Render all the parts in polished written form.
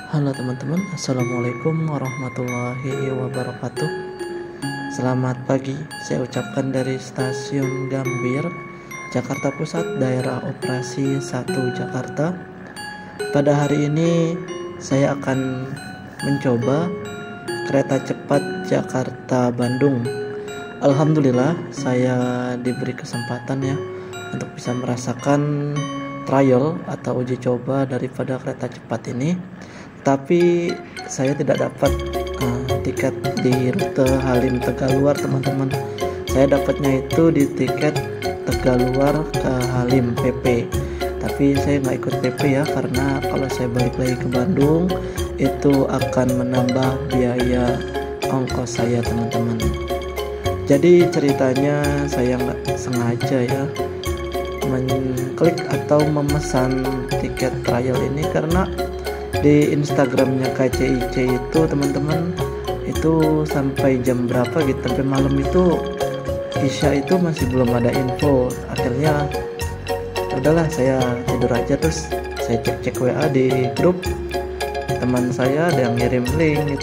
Halo teman-teman, Assalamualaikum warahmatullahi wabarakatuh. Selamat pagi, saya ucapkan dari Stasiun Gambir, Jakarta Pusat, Daerah Operasi 1 Jakarta. Pada hari ini saya akan mencoba kereta cepat Jakarta-Bandung. Alhamdulillah saya diberi kesempatan ya untuk bisa merasakan trial atau uji coba daripada kereta cepat ini. Tapi saya tidak dapat tiket di rute Halim Tegaluar, teman-teman. Saya dapatnya itu di tiket Tegaluar ke Halim PP. Tapi saya nggak ikut PP ya, karena kalau saya balik lagi ke Bandung itu akan menambah biaya ongkos saya, teman-teman. Jadi ceritanya saya nggak sengaja ya mengklik atau memesan tiket trial ini karena di Instagramnya KCIC itu teman-teman itu sampai jam berapa gitu, sampai malam itu Isya itu masih belum ada info. Akhirnya udahlah saya tidur aja, terus saya cek WA di grup teman saya, ada yang ngirim link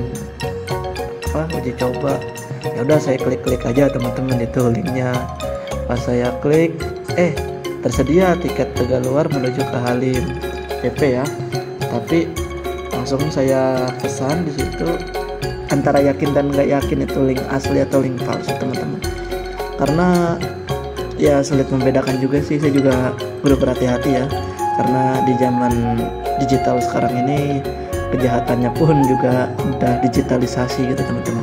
uji coba. Ya udah saya klik aja teman-teman, itu linknya. Pas saya klik tersedia tiket Tegaluar menuju ke Halim PP ya. Tapi langsung saya pesan di situ, antara yakin dan nggak yakin itu link asli atau link palsu, teman-teman. Karena ya sulit membedakan juga sih, saya juga perlu berhati-hati ya. Karena di zaman digital sekarang ini kejahatannya pun juga udah digitalisasi gitu, teman-teman.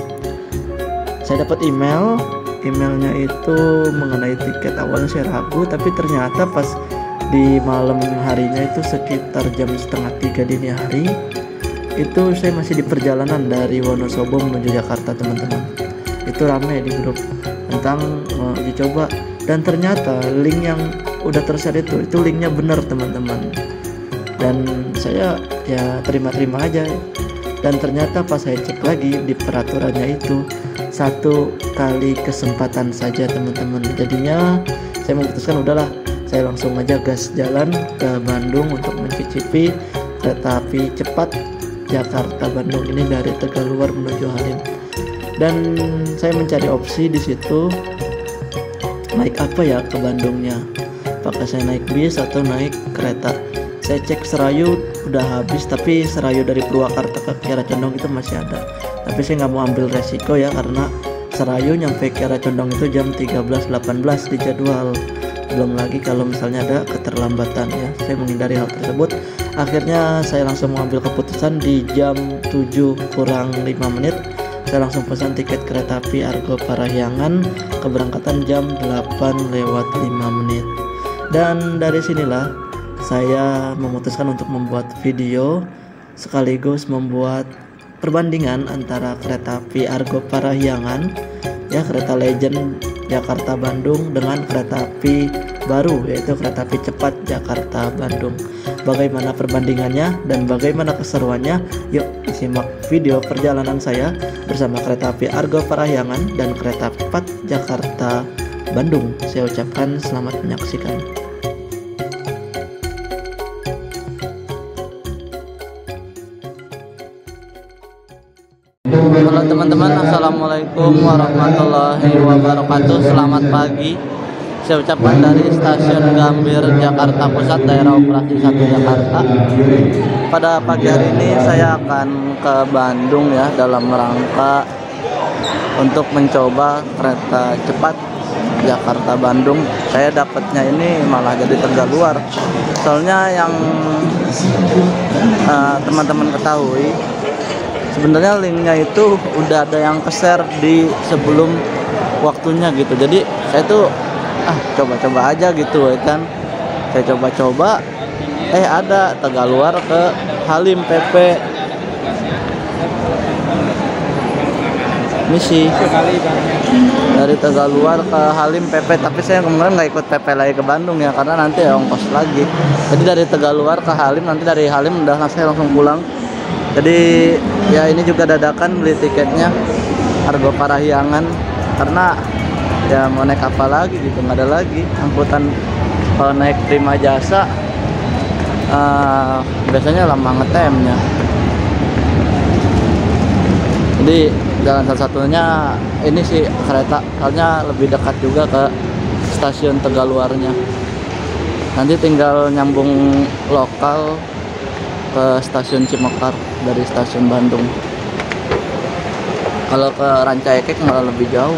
Saya dapat emailnya itu mengenai tiket. Awalnya saya ragu, tapi ternyata pas di malam harinya itu sekitar jam 2:30 dini hari itu saya masih di perjalanan dari Wonosobo menuju Jakarta, teman-teman. Itu ramai di grup tentang uji coba, dan ternyata link yang udah tershare itu linknya benar, teman-teman. Dan saya ya terima aja. Dan ternyata pas saya cek lagi di peraturannya itu 1 kali kesempatan saja, teman-teman. Jadinya saya memutuskan udahlah, saya langsung aja gas jalan ke Bandung untuk mencicipi kereta api cepat Jakarta-Bandung ini dari Tegaluar menuju Halim. Dan saya mencari opsi di situ naik apa ya ke Bandungnya. Apakah saya naik bis atau naik kereta? Saya cek Serayu udah habis, tapi Serayu dari Purwakarta ke Kiara Condong itu masih ada. Tapi saya nggak mau ambil resiko ya, karena Serayu nyampe Kiara Condong itu jam 13.18 di jadwal. Belum lagi kalau misalnya ada keterlambatan ya, saya menghindari hal tersebut. Akhirnya saya langsung mengambil keputusan di jam 7:05. Saya langsung pesan tiket kereta api Argo Parahyangan, keberangkatan jam 8:05. Dan dari sinilah saya memutuskan untuk membuat video sekaligus membuat perbandingan antara kereta api Argo Parahyangan ya, kereta legend Jakarta Bandung, dengan kereta api baru yaitu kereta api cepat Jakarta Bandung. Bagaimana perbandingannya dan bagaimana keseruannya? Yuk disimak video perjalanan saya bersama kereta api Argo Parahyangan dan kereta cepat Jakarta Bandung. Saya ucapkan selamat menyaksikan. Halo teman-teman, Assalamualaikum warahmatullahi wabarakatuh. Selamat pagi, saya ucapkan dari Stasiun Gambir, Jakarta Pusat, Daerah Operasi 1 Jakarta. Pada pagi hari ini saya akan ke Bandung ya, dalam rangka untuk mencoba kereta cepat Jakarta Bandung. Saya dapatnya ini malah jadi Tegaluar. Soalnya yang teman-teman ketahui, sebenarnya linknya itu udah ada yang share di sebelum waktunya gitu. Jadi saya tuh coba-coba aja gitu ya kan. Saya coba-coba ada Tegaluar ke Halim PP. Misi dari Tegaluar ke Halim PP, tapi saya kemarin nggak ikut PP lagi ke Bandung ya, karena nanti ongkos lagi. Jadi dari Tegaluar ke Halim, nanti dari Halim udah saya langsung pulang. Jadi ya ini juga dadakan beli tiketnya Argo Parahyangan, karena ya mau naik apa lagi gitu, nggak ada lagi angkutan. Kalau naik Prima Jasa biasanya lama ngetemnya. Jadi jalan satu-satunya ini sih kereta, soalnya lebih dekat juga ke stasiun Tegaluarnya. Nanti tinggal nyambung lokal ke stasiun Cimekar dari stasiun Bandung. Kalau ke Rancaekek malah lebih jauh.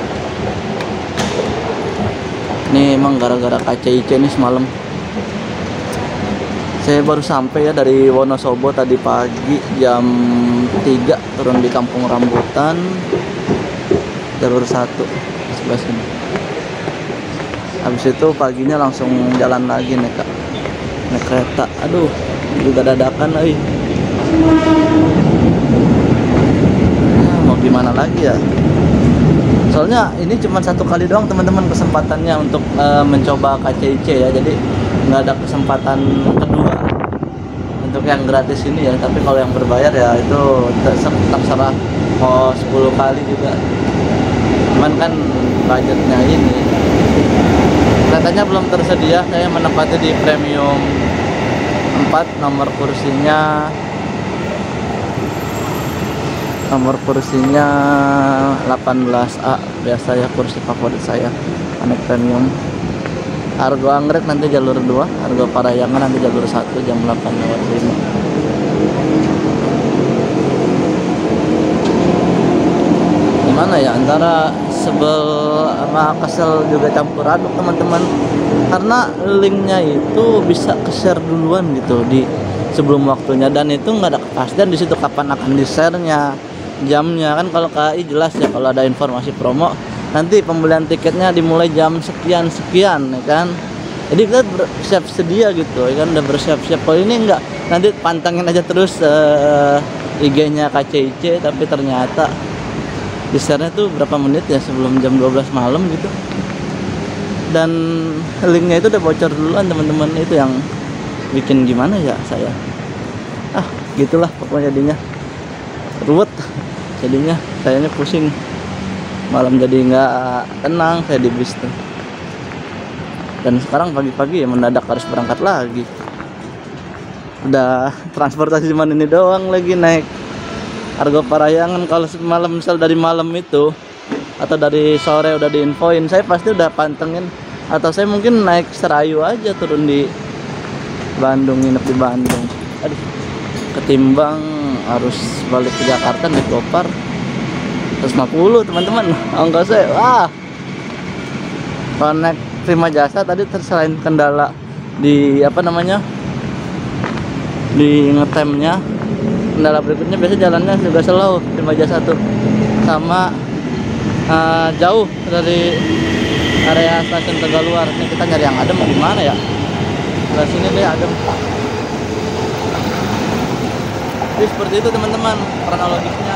Ini emang gara-gara KCIC nih semalam. Saya baru sampai ya dari Wonosobo tadi pagi jam 3, turun di Kampung Rambutan, jalur 1 sebelah sini. Habis itu paginya langsung jalan lagi naik kereta. Aduh, juga dadakan euy. Ya, mau gimana lagi ya? Soalnya ini cuma satu kali doang teman-teman kesempatannya untuk mencoba KCIC ya. Jadi nggak ada kesempatan kedua untuk yang gratis ini ya. Tapi kalau yang berbayar ya itu terserah mau 10 kali juga. Cuman kan budgetnya ini, keretanya belum tersedia. Saya menempati di premium 4, nomor kursinya 18A. Biasa ya kursi favorit saya, anak premium. Argo Anggrek nanti jalur 2, Argo Parahyangan nanti jalur 1 jam 8:05. Gimana ya, antara sebel sama kesel juga campur aduk teman-teman, karena linknya itu bisa ke-share duluan gitu di sebelum waktunya, dan itu nggak ada kepastian di situ kapan akan di-share-nya, jamnya kan. Kalau KAI jelas ya, kalau ada informasi promo nanti pembelian tiketnya dimulai jam sekian ya kan. Jadi kita bersiap sedia gitu ya kan, udah bersiap-siap. Kalau ini enggak, nanti pantangin aja terus IG-nya KCIC, tapi ternyata di share-nya tuh berapa menit ya sebelum jam 12 malam gitu, dan linknya itu udah bocor duluan teman-teman. Itu yang bikin gimana ya saya, gitulah pokoknya jadinya ruwet, jadinya kayaknya pusing malam, jadi nggak tenang saya di bis tuh. Dan sekarang pagi-pagi ya mendadak harus berangkat lagi, udah transportasi cuma ini doang lagi, naik Argo Parahyangan. Kalau malam, misal dari malam itu atau dari sore udah diinfoin, saya pasti udah pantengin, atau saya mungkin naik Serayu aja turun di Bandung, nginep di Bandung. Aduh, ketimbang harus balik ke Jakarta naik Gopar 150 teman-teman ongkosnya. Wah, connect Prima Jasa tadi selain kendala di di ngetemnya, kendala berikutnya biasanya jalannya juga slow Prima Jasa tuh, sama jauh dari area stasiun Tegaluar. Ini kita nyari yang adem gimana ya, sebelah sini deh adem. Jadi seperti itu teman-teman kronologisnya.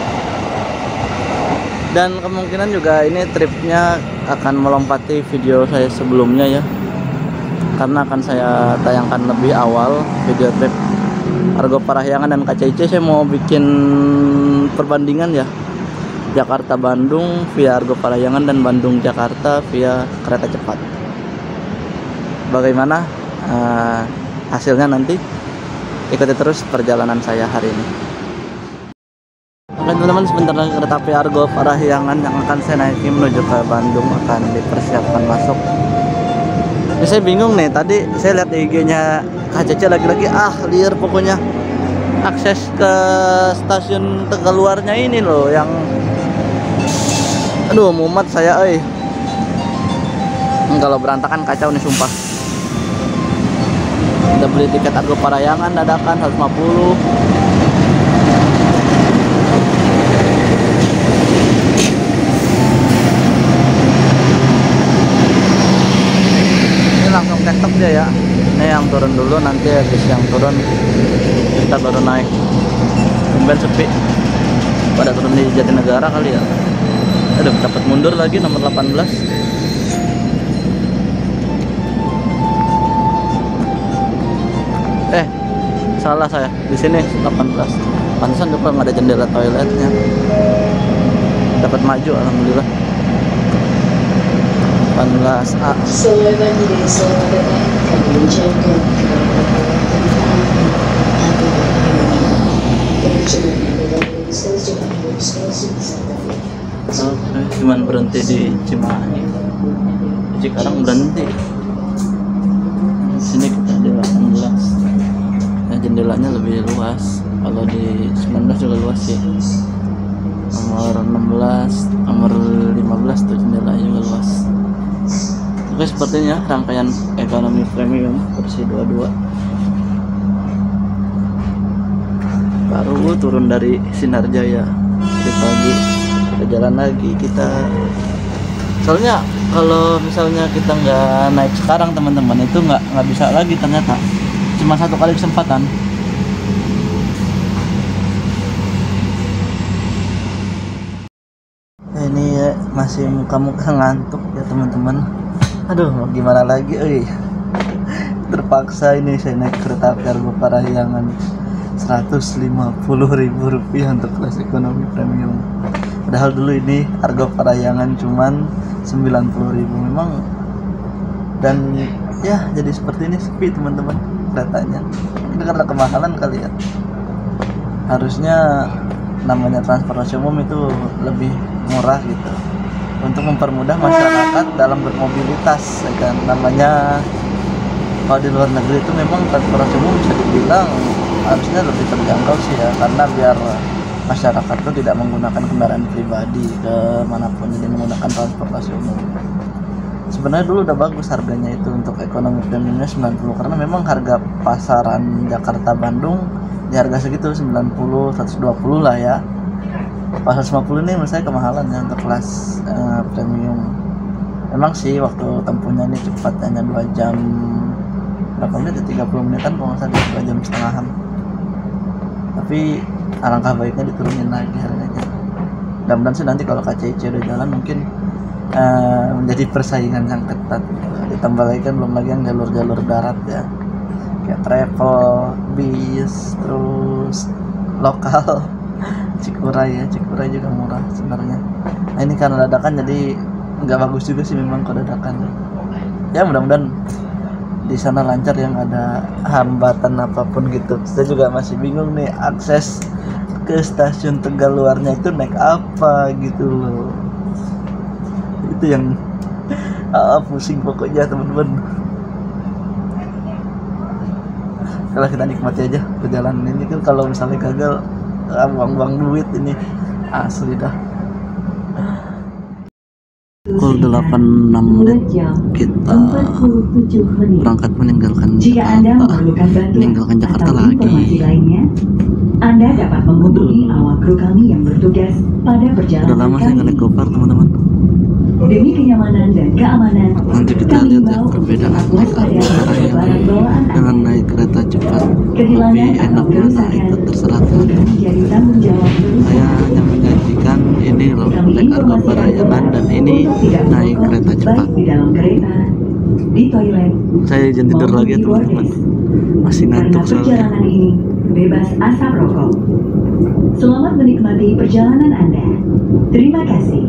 Dan kemungkinan juga ini tripnya akan melompati video saya sebelumnya ya, karena akan saya tayangkan lebih awal video trip Argo Parahyangan dan KCIC. Saya mau bikin perbandingan ya, Jakarta Bandung via Argo Parahyangan dan Bandung Jakarta via kereta cepat. Bagaimana hasilnya nanti, ikuti terus perjalanan saya hari ini. Oke teman-teman, sebentar lagi kereta api Argo Parahyangan yang akan saya naiki menuju ke Bandung akan dipersiapkan masuk. Ini saya bingung nih, tadi saya lihat IG-nya KCC lagi-lagi liar pokoknya. Akses ke stasiun Tegaluarnya ini loh yang, aduh mumet saya kalau berantakan kacau nih sumpah. Udah beli tiket Argo Parahyangan dadakan 150. Langsung tektok dia ya. Ini yang turun dulu, nanti habis yang turun kita baru naik. Tumben sepi, pada turun di Jatinegara kali ya. Aduh, dapat mundur lagi nomor 18. Salah saya di sini 18. Pantesan juga nggak ada jendela toiletnya. Dapat maju alhamdulillah. 18A. dijaga Oke, cuman berhenti di Cimahi. Cikarang berhenti. Di sini kita di 18. Nah, jendelanya lebih luas. Kalau di 19 juga luas sih. Nomor 16, nomor 15 tuh jendelanya juga luas. Oke, sepertinya rangkaian ekonomi premium versi 22. Baru turun dari Sinarjaya di pagi, kita jalan lagi. Kita soalnya kalau misalnya kita nggak naik sekarang teman-teman, itu nggak bisa lagi ternyata, cuma satu kali kesempatan. Ini ya, masih muka-muka ngantuk ya teman-teman. Aduh, mau gimana lagi, terpaksa ini saya naik kereta api Argo Parahyangan Rp150.000 untuk kelas ekonomi premium. Padahal dulu ini Argo Parahyangan cuman 90.000 memang. Dan ya jadi seperti ini, sepi teman-teman keretanya. Ini karena kemahalan kali ya. Harusnya namanya transportasi umum itu lebih murah gitu, untuk mempermudah masyarakat dalam bermobilitas, ya kan. Namanya kalau di luar negeri itu memang transportasi umum bisa dibilang harusnya lebih terjangkau sih ya, karena biar masyarakat itu tidak menggunakan kendaraan pribadi ke manapun, jadi menggunakan transportasi umum. Sebenarnya dulu udah bagus harganya itu untuk ekonomi premiumnya 90, karena memang harga pasaran Jakarta Bandung di harga segitu 90 120 lah ya. Pas 150 ini menurut saya kemahalan ya untuk kelas premium. Memang sih waktu tempuhnya ini cepat, hanya 2 jam berapa menit ya, 30 menitan kalau nggak salah, 2 jam setengahan. Tapi alangkah baiknya diturunin lagi harganya. Mudah-mudahan sih nanti kalau KCC udah jalan mungkin menjadi persaingan yang ketat. Ditambah lagi kan belum lagi yang jalur-jalur darat ya, kayak travel, bis, terus lokal. Cikuray juga murah sebenarnya. Nah ini karena dadakan jadi nggak bagus juga sih memang kalau dadakan. Ya mudah-mudahan di sana lancar, yang ada hambatan apapun gitu. Saya juga masih bingung nih, akses ke stasiun Tegal luarnya itu naik apa gitu loh. Itu yang pusing pokoknya teman-teman. Kalau kita nikmati aja perjalanan ini kan, kalau misalnya gagal buang-buang duit ini asli dah. Pukul 8.06 menit kita berangkat meninggalkan Jakarta lagi. Anda dapat menghubungi awak kru kami yang bertugas pada perjalanan. Udah lama saya naik Gopar teman-teman. Demi kenyamanan dan keamanan, nanti kita lihat ya perbedaan naik Argo Parahyangan dengan naik kereta cepat. Lebih enak mana itu terserah teman-teman. Saya hanya menjanjikan ini loh naik Argo Parahyangan dan ini naik kereta cepat. Di toilet, saya izin tidur lagi ya teman-teman, masih ngantuk soalnya. Perjalanan ini bebas asap rokok. Selamat menikmati perjalanan Anda. Terima kasih.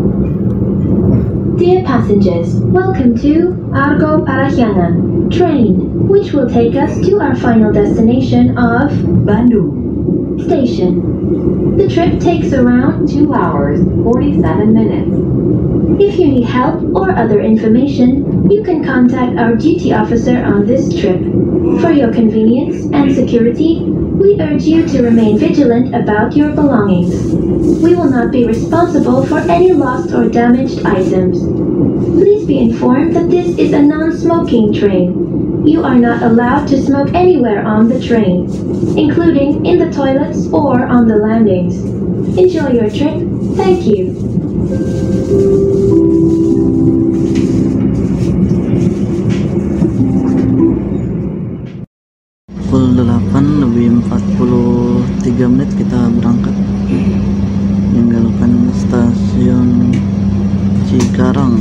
Dear passengers, welcome to Argo Parahyangan train, which will take us to our final destination of Bandung Station. The trip takes around 2 hours, 47 minutes. If you need help or other information, you can contact our duty officer on this trip. For your convenience and security, we urge you to remain vigilant about your belongings. We will not be responsible for any lost or damaged items. Please be informed that this is a non-smoking train. You are not allowed to smoke anywhere on the train, including in the toilets or on the landings. Enjoy your trip. Thank you. Pukul 8:43 menit kita berangkat meninggalkan stasiun Cikarang.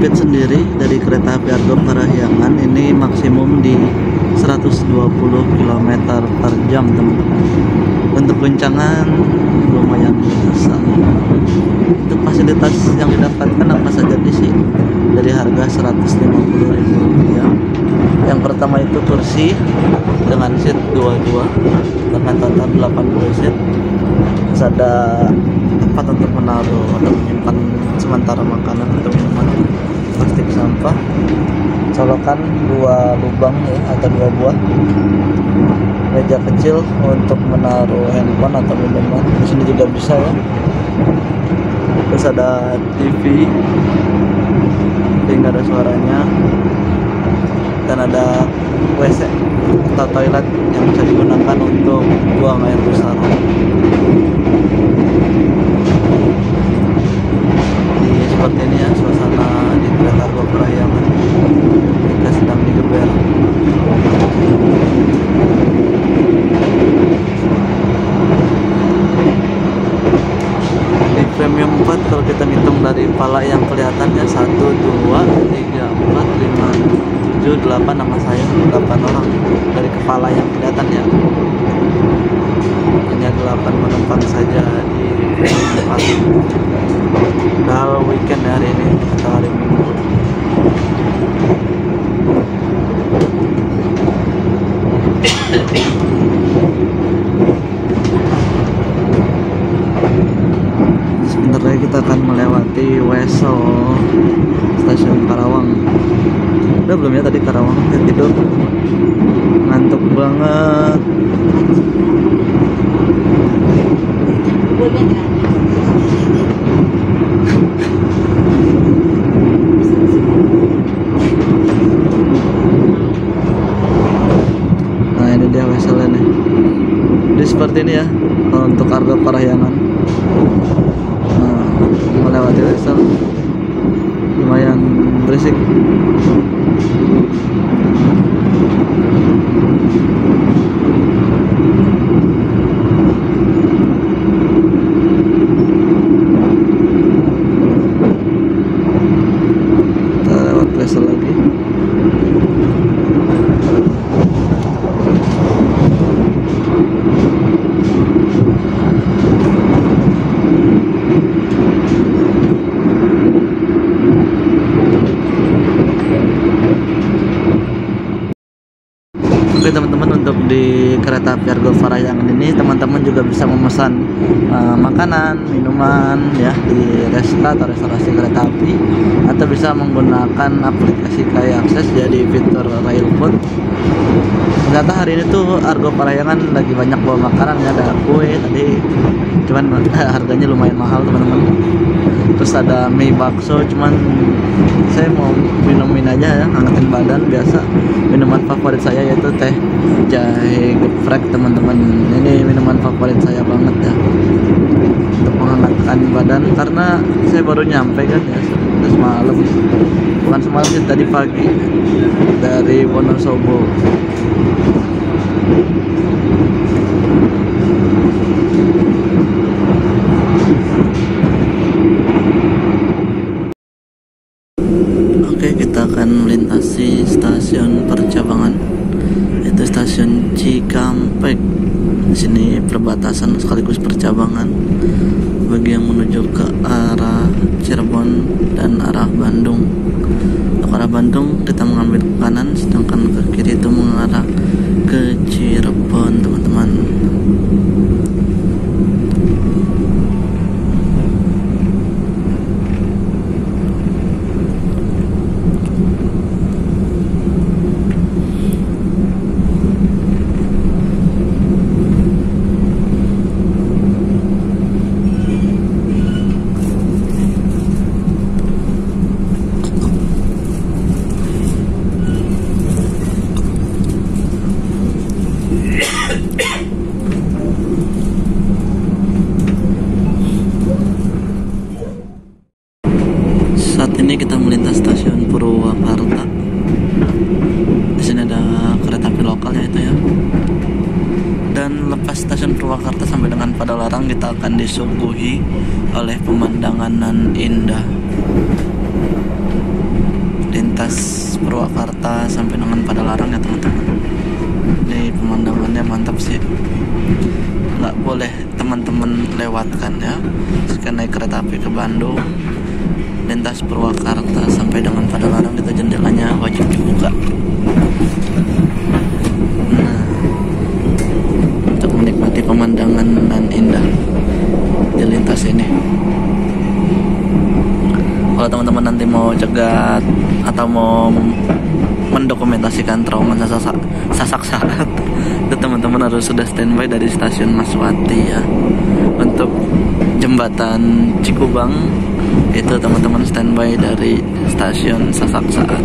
speed sendiri dari kereta api Argo Parahyangan ini maksimum di 120 km per jam teman-teman. Untuk guncangan lumayan besar. Untuk fasilitas yang didapatkan apa saja di sini dari harga Rp150.000. Yang pertama itu kursi dengan seat 22 dengan total 80 seat. Terus ada tempat untuk menaruh atau menyimpan sementara makanan atau minuman, plastik sampah, colokan 2 lubang ya atau 2 buah, meja kecil untuk menaruh handphone atau minuman, di sini juga bisa ya. Terus ada TV tapi nggak ada suaranya, dan ada WC atau toilet yang bisa digunakan untuk buang air besar. Jadi seperti ini ya suasana di kereta Argo Parahyangan jika sedang digeber. Di premium 4 kalau kita hitung dari pala yang kelihatan ya 1, 2, 3, 4, 5, 7, 8 nama saya 8 orang dari kepala yang kelihatan ya. Hanya 8 penumpang saja di premium 4. Udah weekend hari ini atau hari Minggu. Sebentar lagi kita akan melewati Weso, stasiun Karawang. Udah belum ya tadi Karawang? Ya tidur, ngantuk banget. Nah ini dia Weselnya nih. Jadi seperti ini ya kalau untuk Argo Parahyangan. Nah, melewati Wesel lumayan berisik. Kita lewat Wesel lagi. Oke teman-teman, untuk di kereta api Argo Parahyangan ini teman-teman juga bisa memesan makanan, minuman ya di Restra atau restorasi kereta api, atau bisa menggunakan aplikasi Kai Akses jadi fitur Rail Food. Ternyata hari ini tuh Argo Parahyangan lagi banyak bawa makanan ya, ada kue tadi, cuman harganya lumayan mahal teman-teman. Terus ada mie bakso, cuman saya mau minumin aja ya, hangatin badan biasa. Minuman favorit saya yaitu teh jahe geprek teman-teman. Ini minuman favorit saya banget ya untuk menghangatkan badan, karena saya baru nyampe kan ya semalam, bukan semalam sih, tadi pagi dari Wonosobo. Oke, kita akan melintasi stasiun Percabangan, yaitu stasiun Cikampek. Di sini perbatasan sekaligus percabangan bagi yang menuju ke arah Cirebon dan arah Bandung. Untuk arah Bandung kita mengambil ke kanan, sedangkan ke kiri itu mengarah ke Cirebon teman-teman. Saat ini kita melintas stasiun Purwakarta. Di sini ada kereta api lokal ya itu ya. Dan lepas stasiun Purwakarta sampai dengan Padalarang kita akan disuguhi oleh pemandangan nan indah. lintas Purwakarta sampai dengan Padalarang ya teman-teman. Ini pemandangannya mantap sih, nggak boleh teman-teman lewatkan ya. Jika naik kereta api ke Bandung lintas Purwakarta sampai dengan Padalarang itu jendelanya wajib dibuka. Nah, untuk menikmati pemandangan dan indah di lintas ini. Kalau teman-teman nanti mau cegat atau mau mendokumentasikan trauma sasak saat, itu teman-teman harus sudah standby dari stasiun Maswati ya. Untuk jembatan Cikubang itu teman-teman standby dari stasiun Sasak Saat.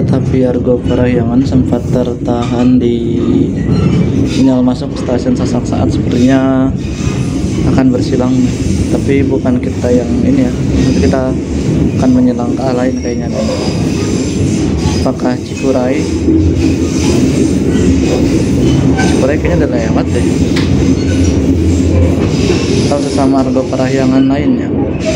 kereta api Argo Parahyangan sempat tertahan di sinyal masuk stasiun Sasak Saat, sepertinya akan bersilang, tapi bukan kita yang ini ya, nanti kita akan menyelang ke arah lain kayaknya. Apakah Cikuray kayaknya udah lewat deh, atau sesama Argo Parahyangan lainnya.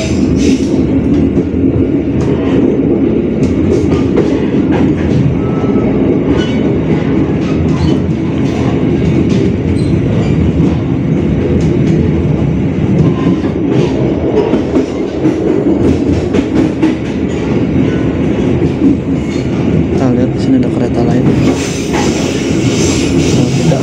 Kita lihat di sini ada kereta lain. Oh, tidak.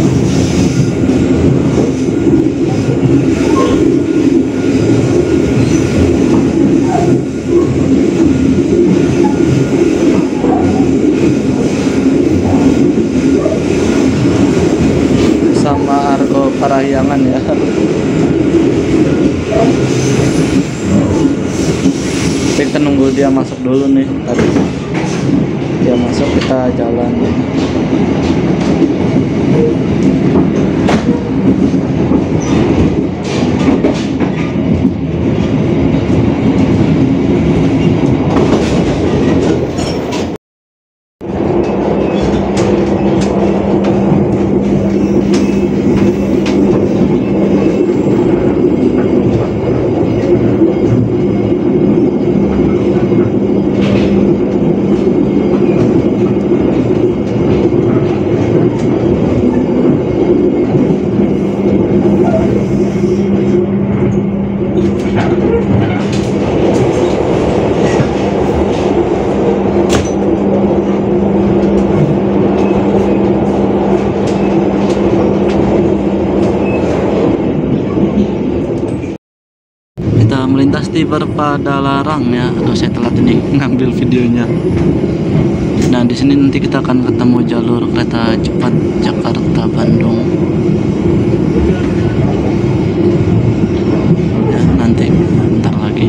Sama Argo Parahyangan ya. Kita nunggu dia masuk dulu nih. Tadi dia masuk, kita jalan. Kita melintas di Padalarang ya. Aduh, saya telat ini ngambil videonya. Nah, di sini nanti kita akan ketemu jalur kereta cepat Jakarta Bandung. Ya, nanti bentar lagi.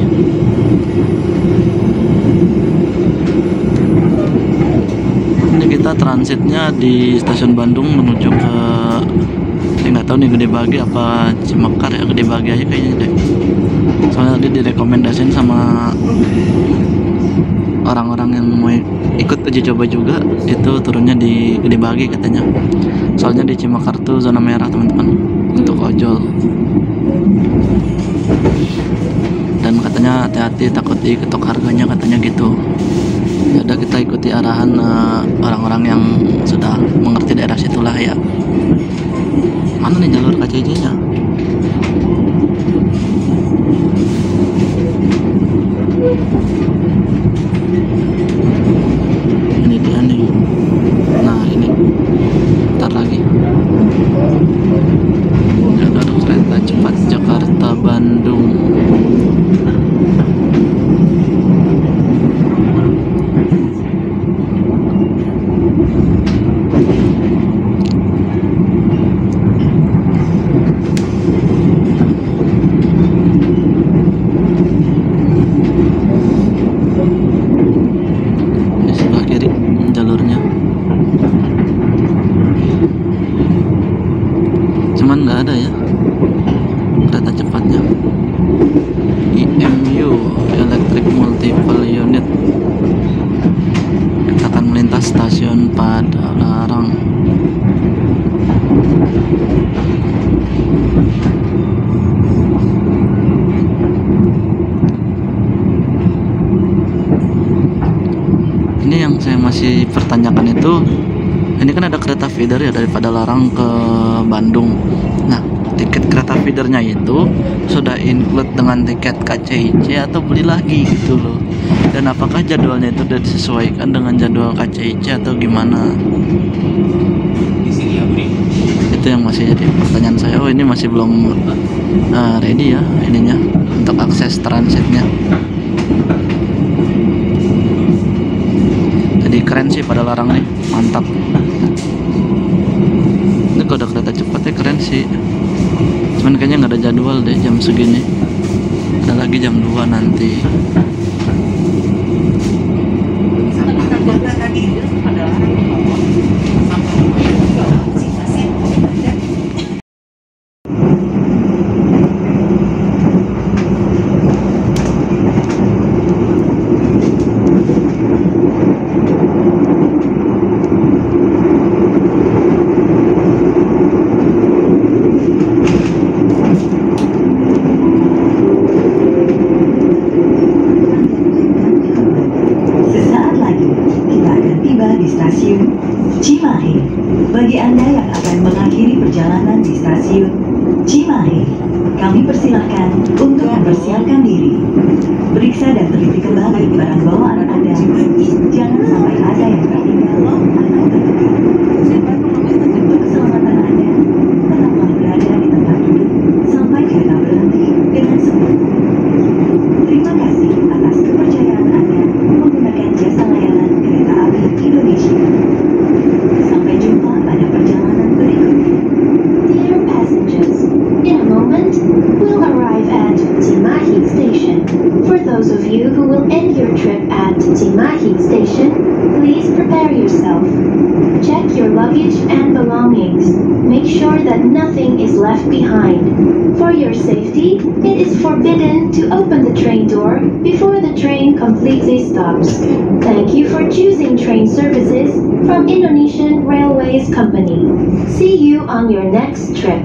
Ini kita transitnya di stasiun Bandung menuju ke, saya nggak tahu nih Gede Bage apa Cimekar ya. Gede Bage aja kayaknya deh, soalnya dia direkomendasiin sama orang-orang yang mau ikut uji coba juga, itu turunnya di Gede Bage katanya. Soalnya di Cimekar tuh zona merah teman-teman untuk ojol, dan katanya hati-hati takut diketok harganya katanya gitu. Ya udah, kita ikuti arahan orang-orang yang sudah mengerti daerah situlah ya. Mana nih jalur KCJ nya? Ini dia nih. Nah, ini ntar lagi jalur kereta cepat Jakarta Bandung. Cuman nggak ada ya kereta cepatnya. IMU Electric Multiple Unit. Kita akan melintas stasiun Padalarang. Ini yang saya masih pertanyakan itu, ini kan ada kereta feeder ya dari Padalarang ke Bandung. Nah, tiket kereta feedernya itu sudah include dengan tiket KCIC atau beli lagi gitu loh. Dan apakah jadwalnya itu sudah disesuaikan dengan jadwal KCIC atau gimana? Itu yang masih jadi pertanyaan saya. Oh, ini masih belum ready ya ininya untuk akses transitnya. Jadi keren sih Padalarang nih, mantap. Ini kalau ada kereta cepatnya keren sih. Cuman kayaknya nggak ada jadwal deh jam segini. Ada lagi jam 2 nanti. perjalanan di stasiun Cimahi. Kami persilahkan untuk mempersiapkan diri. Periksa dan teliti kembali barang bawaan Anda. Jangan sampai ada yang tertinggal atau tertukar. Untuk keselamatan Anda, tetaplah berada di tempat duduk sampai kereta berhenti dengan sempurna. Terima kasih atas kepercayaan Anda menggunakan jasa layanan kereta api Indonesia. Sampai jumpa pada perjalanan berikutnya. Dear passengers, in a moment, we'll arrive at Cimahi Station. For those of you who will end your trip at Cimahi Station, please prepare yourself. Check your luggage and belongings. Make sure that nothing is left behind. For your safety, it is forbidden to open the train door before the train completely stops. Thank you for choosing train services from Indonesian Railways Company. See you on your next trip.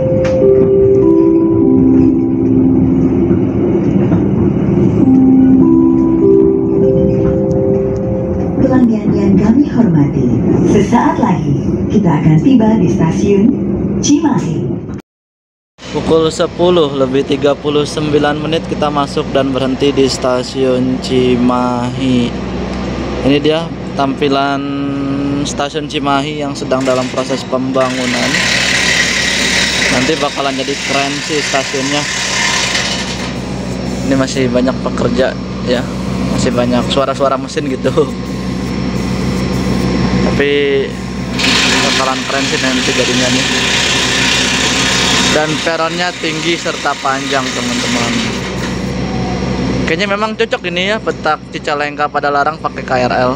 Pelanggan yang kami hormati, sesaat lagi kita akan tiba di stasiun Cimahi. Pukul 10:39 kita masuk dan berhenti di stasiun Cimahi. Ini dia tampilan stasiun Cimahi yang sedang dalam proses pembangunan. Nanti bakalan jadi keren sih stasiunnya. Ini masih banyak pekerja ya, masih banyak suara-suara mesin gitu. Tapi bakalan keren sih nanti jadinya nih. Dan peronnya tinggi serta panjang teman-teman. Kayaknya memang cocok ini ya, petak Cicalengka Padalarang pakai KRL.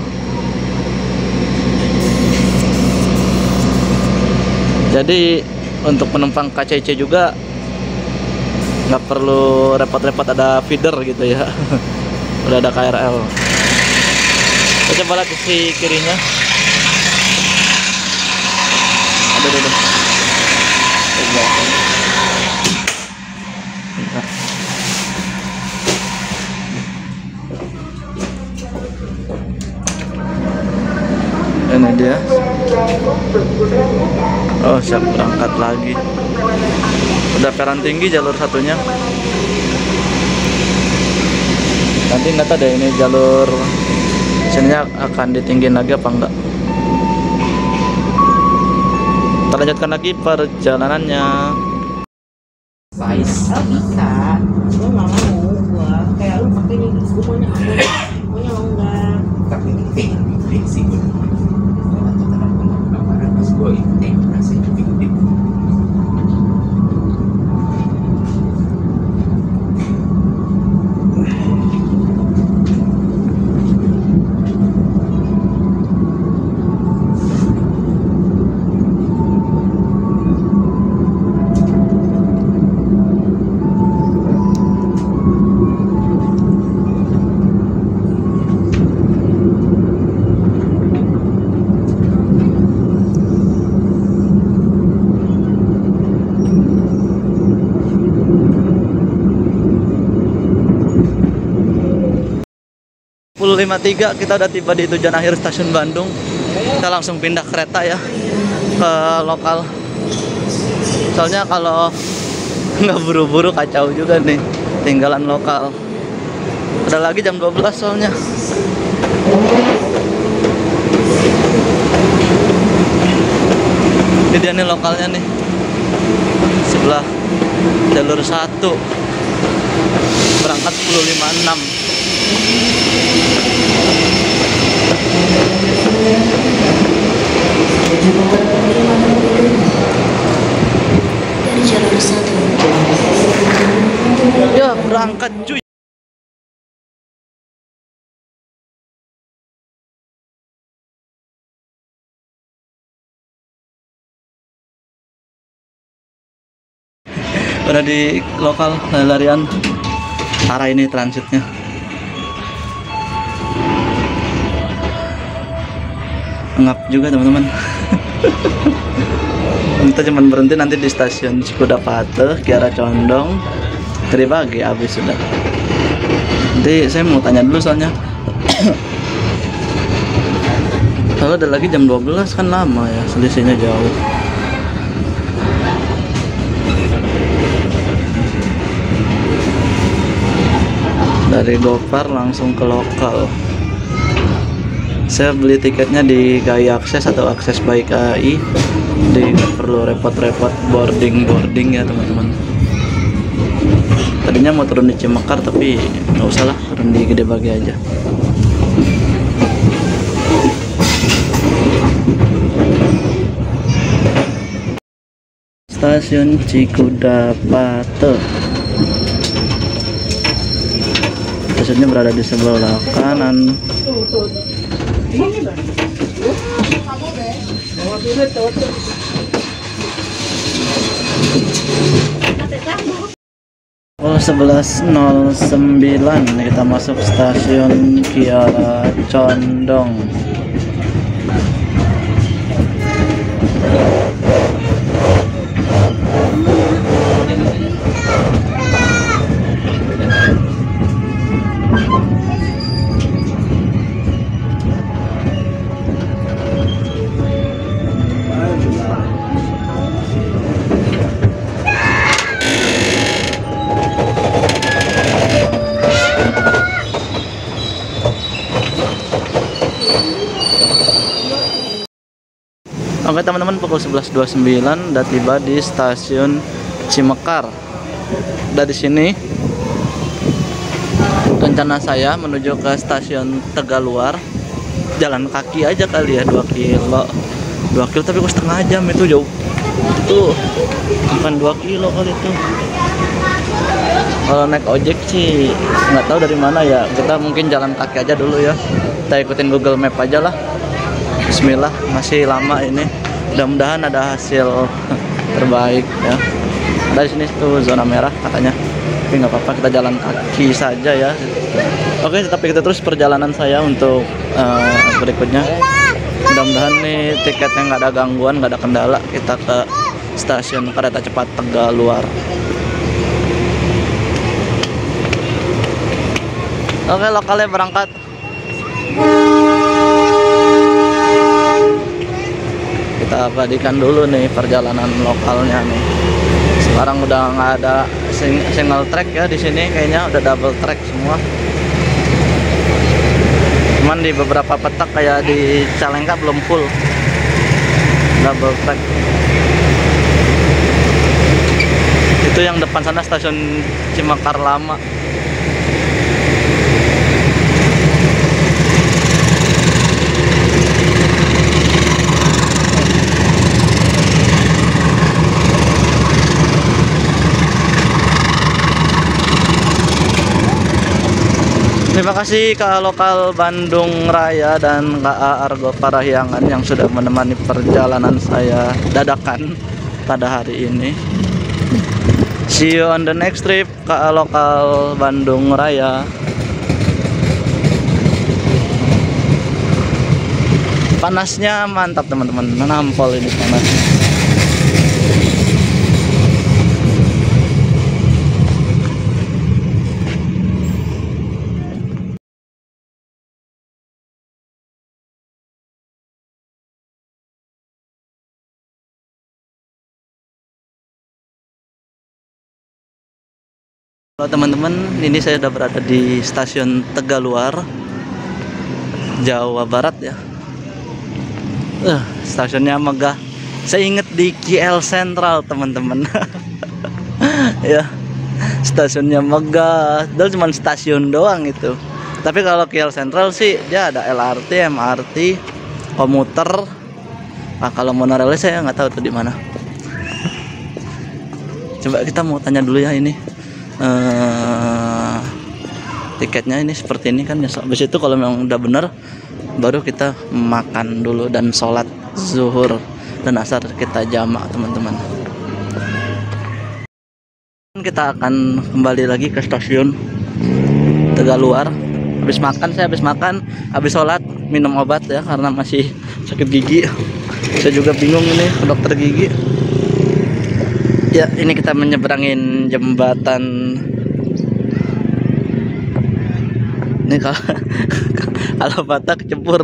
Jadi untuk penumpang KCC juga nggak perlu repot-repot ada feeder gitu ya. Udah ada KRL. Kita coba lihat sisi kirinya. Aduh. Ini dia. Oh, siap berangkat lagi. Udah peron tinggi jalur satunya. Nanti nggak tahu deh ini jalur sininya akan ditinggiin lagi apa enggak. Kita lanjutkan lagi perjalanannya. Size. Oh, bisa. Gue nggak mau. Gue kayak lu pakai nih. Gue maunya longgar. Tapi gede sih gue. Pas gue intake masih gede. Pukul 5.03 kita udah tiba di tujuan akhir stasiun Bandung. Kita langsung pindah kereta ya ke lokal. Soalnya kalau nggak buru-buru kacau juga nih tinggalan lokal. Ada lagi jam 12 soalnya. Ini dia nih lokalnya nih, sebelah jalur 1 berangkat 10.56. Dari jalur 1. Ya berangkat cuy. Udah di lokal larian arah ini transitnya. Ngap juga teman-teman. Kita cuma berhenti nanti di stasiun Cikudapate, Kiara Condong, Tribagi habis sudah. Nanti saya mau tanya dulu soalnya. Kalau ada lagi jam 12 kan lama ya, selisihnya jauh. Dari Gopar langsung ke lokal. Saya beli tiketnya di KAI Akses atau Akses by KAI. Jadi nggak perlu repot-repot boarding ya teman-teman. Tadinya mau turun di Cimekar tapi nggak usah lah, turun di Gede Bage aja. Stasiun Cikudapate. Stasiunnya berada di sebelah kanan. Oh, 11.09 kita masuk stasiun Kiara Condong. Oke teman-teman, pukul 11.29 udah tiba di stasiun Cimekar. Dari sini rencana saya menuju ke stasiun Tegaluar, jalan kaki aja kali ya, 2 kilo tapi kok setengah jam, itu jauh tuh, bukan 2 kilo kali itu. Kalau naik ojek sih nggak tahu dari mana ya, kita mungkin jalan kaki aja dulu ya, kita ikutin Google Map aja lah. Bismillah, masih lama ini, mudah-mudahan ada hasil terbaik ya. Dari sini tuh zona merah katanya, tapi nggak apa-apa, kita jalan kaki saja ya. Oke, tetap ikuti terus perjalanan saya untuk berikutnya. Mudah-mudahan nih tiketnya nggak ada gangguan, nggak ada kendala. Kita ke stasiun kereta cepat Tegaluar. Oke, lokalnya berangkat. Kita abadikan dulu nih perjalanan lokalnya nih. Sekarang udah nggak ada single track ya di sini, kayaknya udah double track semua. Cuman di beberapa petak kayak di Calengka belum full double track. Itu yang depan sana stasiun Cimekar lama. Terima kasih KA Lokal Bandung Raya dan KA Argo Parahyangan yang sudah menemani perjalanan saya dadakan pada hari ini. See you on the next trip, KA Lokal Bandung Raya. Panasnya mantap teman-teman, nampol ini panasnya. Halo teman-teman, ini saya sudah berada di stasiun Tegaluar, Jawa Barat ya. Stasiunnya megah. Saya inget di KL Sentral teman-teman. Ya, stasiunnya megah. Padahal cuma stasiun doang itu. Tapi kalau KL Sentral sih dia ada LRT, MRT, komuter. Nah, kalau monorelnya saya nggak tahu tuh di mana. Coba kita mau tanya dulu ya ini. Tiketnya ini seperti ini kan ya. Habis itu kalau memang udah bener, baru kita makan dulu dan sholat zuhur dan asar kita jamak teman-teman. Kita akan kembali lagi ke stasiun Tegaluar. Habis makan, habis sholat, minum obat ya karena masih sakit gigi. Saya juga bingung ini ke dokter gigi. Ya, ini kita menyeberangin jembatan. Ini kalau patah kecebur.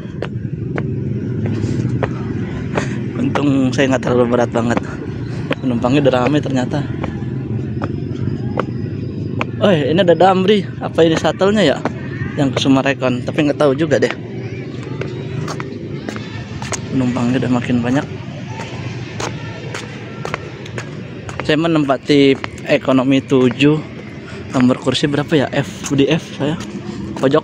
Untung saya nggak terlalu berat banget. Penumpangnya udah rame ternyata. Oh ini ada Damri. Apa ini shuttle-nya ya? Yang ke Sumarekon. Tapi nggak tahu juga deh. Penumpangnya udah makin banyak. Saya menempati ekonomi 7. Nomor kursi berapa ya? F di F saya. Pojok.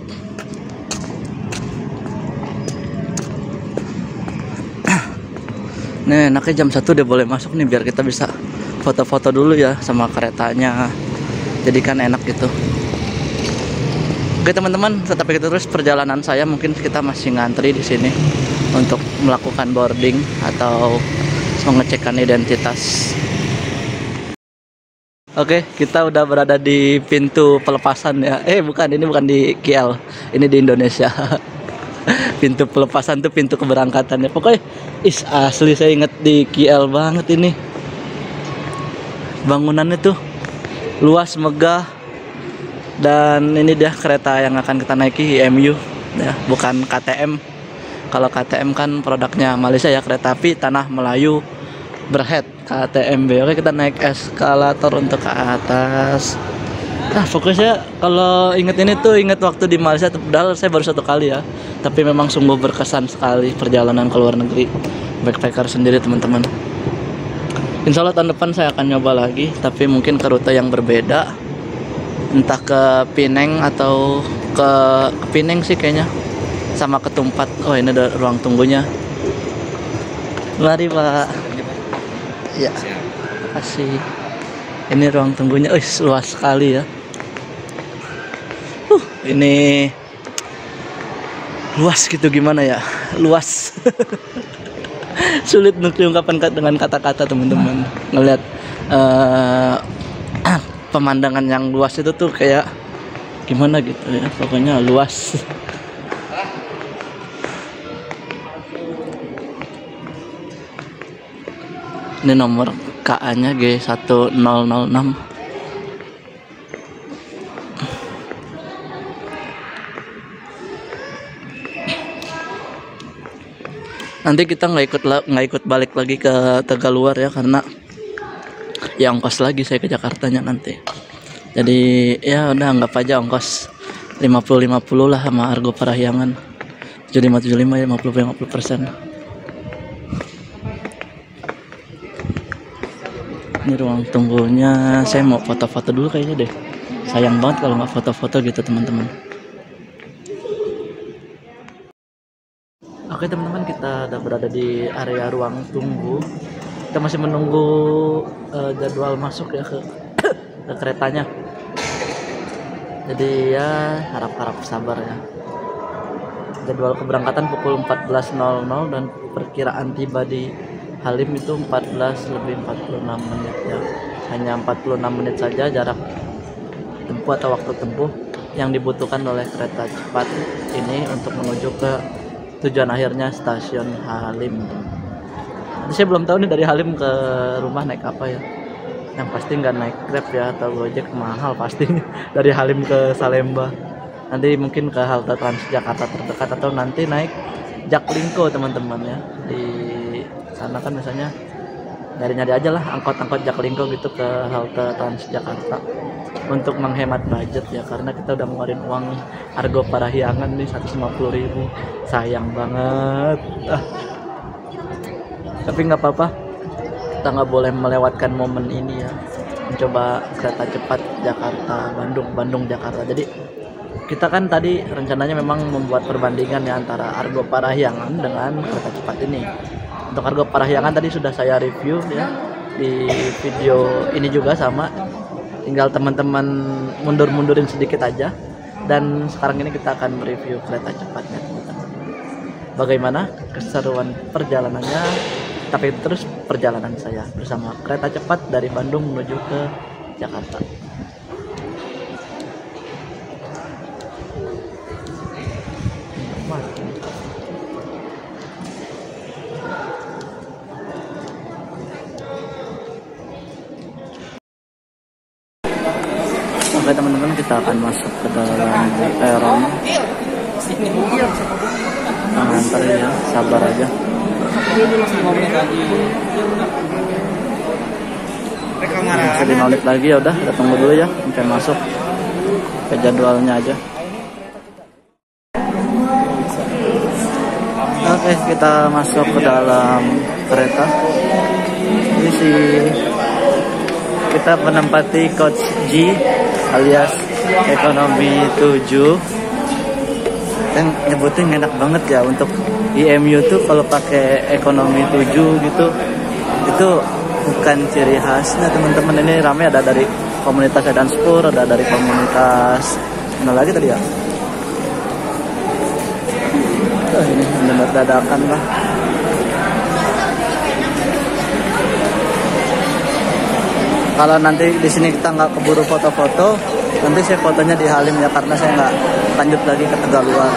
Nih enaknya jam 1 udah boleh masuk nih biar kita bisa foto-foto dulu ya sama keretanya. Jadi kan enak gitu. Oke teman-teman, tetap ikuti terus perjalanan saya. Mungkin kita masih ngantri di sini untuk melakukan boarding atau mengecekkan identitas. Oke, kita udah berada di pintu pelepasan ya. Bukan, ini bukan di KL, ini di Indonesia. Pintu pelepasan tuh pintu keberangkatan ya. Pokoknya asli saya inget di KL banget ini. Bangunannya tuh luas, megah, dan ini dia kereta yang akan kita naiki, IMU ya, bukan KTM. Kalau KTM kan produknya Malaysia ya, kereta api tanah Melayu berhead KTMB. Oke, kita naik eskalator untuk ke atas. Fokusnya kalau inget ini tuh inget waktu di Malaysia, padahal saya baru 1 kali ya, tapi memang sungguh berkesan sekali perjalanan ke luar negeri backpacker sendiri teman-teman. Insya Allah tahun depan saya akan nyoba lagi, tapi mungkin ke rute yang berbeda, entah ke Penang atau ke Penang sih kayaknya, sama ke Tumpat. Oh ini ada ruang tunggunya. Mari Pak. Ya, kasih. Ini ruang tunggunya, luas sekali ya. Ini luas gitu gimana ya? Luas. Sulit untuk diungkapkan dengan kata-kata teman-teman. Ngelihat pemandangan yang luas itu tuh kayak gimana gitu ya, pokoknya luas. Ini nomor KA-nya G1006. Nanti kita nggak ikut balik lagi ke Tegaluar ya, karena ya ongkos lagi saya ke Jakartanya nanti. Jadi ya udah anggap aja ongkos 50-50 lah sama Argo Parahyangan. 75-75 ya, 50%. Ini ruang tunggunya. Saya mau foto-foto dulu kayaknya deh. Sayang banget kalau nggak foto-foto gitu teman-teman. Oke teman-teman, kita udah berada di area ruang tunggu. Kita masih menunggu jadwal masuk ya ke keretanya. Jadi ya harap-harap sabar ya. Jadwal keberangkatan pukul 14.00 dan perkiraan tiba di Halim itu 14:46 ya. Hanya 46 menit saja jarak tempuh atau waktu tempuh yang dibutuhkan oleh kereta cepat ini untuk menuju ke tujuan akhirnya stasiun Halim. Nanti saya belum tahu nih dari Halim ke rumah naik apa ya. Yang pasti nggak naik Grab ya atau Gojek, mahal pasti dari Halim ke Salemba. Nanti mungkin ke halte Transjakarta terdekat atau nanti naik Jaklingko teman-teman ya. Di sana kan misalnya nyari-nyari aja lah angkot-angkot Jaklingko gitu ke halte Transjakarta untuk menghemat budget ya, karena kita udah ngeluarin uang Argo Parahyangan nih 150.000. Sayang banget. Tapi nggak apa-apa, kita nggak boleh melewatkan momen ini ya, mencoba kereta cepat Jakarta Bandung Jakarta. Jadi kita kan tadi rencananya memang membuat perbandingan ya antara Argo Parahyangan dengan kereta cepat ini. Untuk Argo Parahyangan tadi sudah saya review ya di video ini juga sama, tinggal teman-teman mundur-mundurin sedikit aja. Dan sekarang ini kita akan mereview kereta cepatnya teman-teman. Bagaimana keseruan perjalanannya? Tapi terus perjalanan saya bersama kereta cepat dari Bandung menuju ke Jakarta. Oke teman-teman, kita akan masuk ke dalam peron. Antar ya, sabar aja. Masih 5 menit lagi ya, udah kita tunggu dulu ya sampai masuk. ke jadwalnya aja. Oke, kita masuk ke dalam kereta. Ini sih kita menempati coach G alias ekonomi 7. Yang nyebutin enak banget ya untuk IMU tuh kalau pakai ekonomi 7 gitu. Itu bukan ciri khasnya teman-teman. Ini ramai, ada dari komunitas sedan spur, ada dari komunitas mana lagi tadi ya. Ini benar dadakan lah. Kalau nanti di sini kita nggak keburu foto-foto, nanti saya fotonya di Halim ya, karena saya nggak lanjut lagi ke Tegaluar.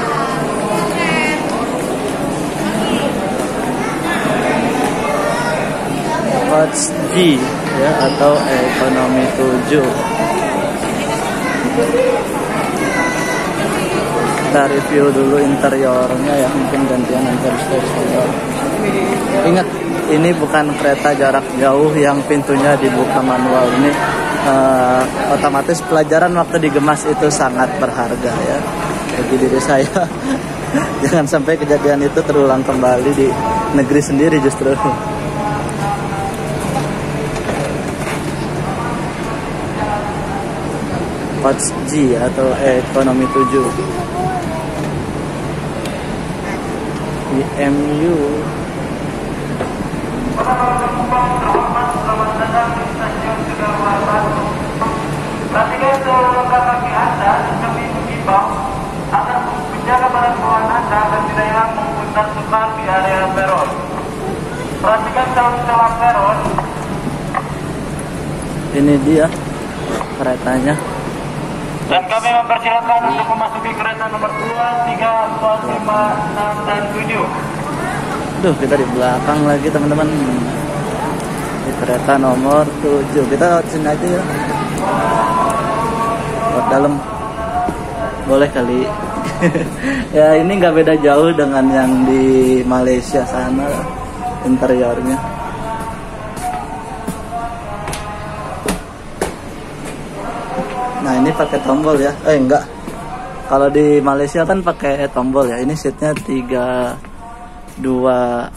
Coach G ya, atau ekonomi 7. Kita review dulu interiornya ya, mungkin gantian nanti exterior. Ingat, ini bukan kereta jarak jauh yang pintunya dibuka manual. Ini otomatis pelajaran waktu digemas itu sangat berharga ya bagi diri saya. Jangan sampai kejadian itu terulang kembali di negeri sendiri justru. Coach G atau ekonomi 7 IMU. Perhatikan selengkap kaki Anda, kami mengimbau agar menjaga barang bawaan Anda dan tidak hilang maupun tertukar di area peron. Perhatikan celah peron. Ini dia keretanya. Dan kami mempersilakan untuk memasuki kereta nomor 2, 3, 4, 5, 6, dan 7. Duh, kita di belakang lagi teman-teman. Di kereta nomor 7. Kita lewat sini aja ya. Lewat dalam. Boleh kali. Ya, ini nggak beda jauh dengan yang di Malaysia sana interiornya. Nah, ini pakai tombol ya. Enggak. Kalau di Malaysia kan pakai tombol ya. Ini seatnya 3, 2.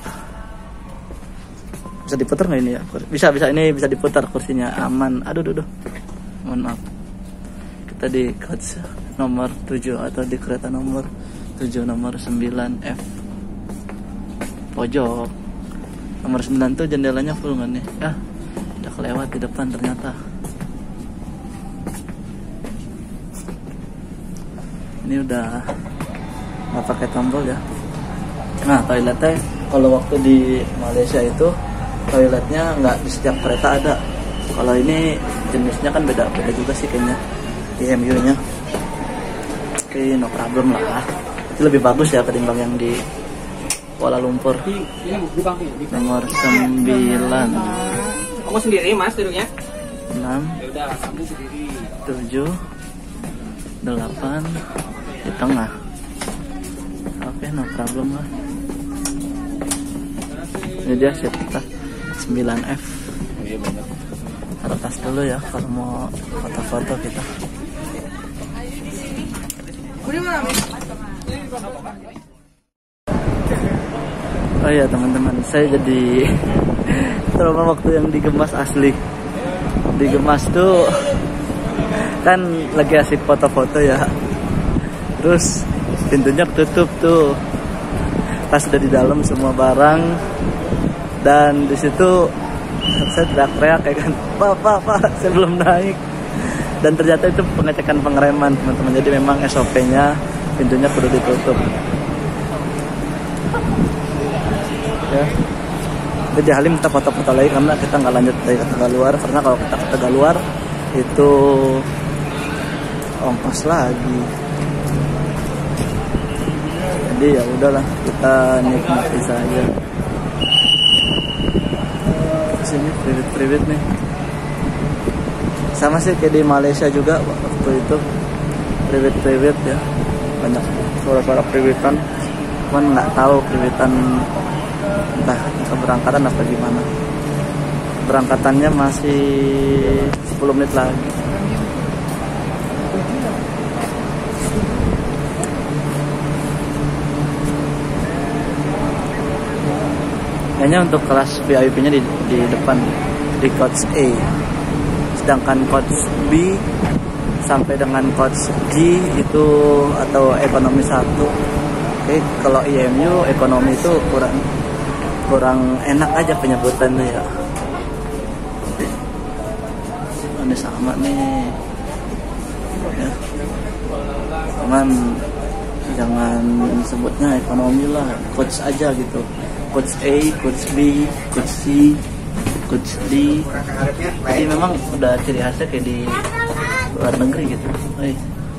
Bisa diputar nggak ini ya? Bisa. Ini bisa diputar kursinya. Aman. Aduh. Mohon maaf. Kita di coach nomor 7 atau di kereta nomor 7, nomor 9F. Pojok. Nomor 9 tuh jendelanya full nggak nih? Udah kelewat di depan ternyata. Ini udah nggak pakai tombol ya. Nah, toiletnya kalau waktu di Malaysia itu toiletnya nggak di setiap kereta ada. Kalau ini jenisnya kan beda juga sih kayaknya IMU-nya. Oke, no problem lah. Itu lebih bagus ya ketimbang yang di Kuala Lumpur. Nomor 9. Kamu sendiri mas duduknya? 6. Yaudah, kamu sendiri. 7, 8 di tengah. Oke, no problem lah. Ini dia siap kita 9F. Taruh tas dulu ya kalau mau foto-foto kita. Oh iya teman-teman, saya jadi trauma waktu yang digemas asli. Digemas tuh kan lagi asik foto-foto ya. Terus pintunya ketutup tuh. Pas udah di dalam semua barang, dan di situ saya teriak-teriak kayak kan, Pak, saya belum naik. Dan ternyata itu pengecekan pengereman teman-teman. Jadi memang SOP-nya pintunya perlu ditutup. Ya. Jadi di Halim kita foto-foto lagi karena kita nggak lanjut dari ke Tegaluar, karena kalau kita ke Tegaluar itu ongkos lagi. Jadi ya udahlah, kita nikmati saja. Sini priwit nih. Sama sih kayak di Malaysia juga waktu itu, priwit ya, banyak suara-suara priwitan. Cuman nggak tahu priwitan entah keberangkatan apa gimana. Berangkatannya masih 10 menit lagi. Kayaknya untuk kelas VIP-nya di depan di coach A. Sedangkan coach B sampai dengan coach G itu atau ekonomi 1. Oke, kalau IMU ekonomi itu kurang enak aja penyebutannya ya. Ini sama nih ya. Jangan sebutnya ekonomi lah, coach aja gitu. Coach A, coach B, coach C, coach D. Jadi memang udah ciri khasnya kayak di luar negeri gitu. Oi.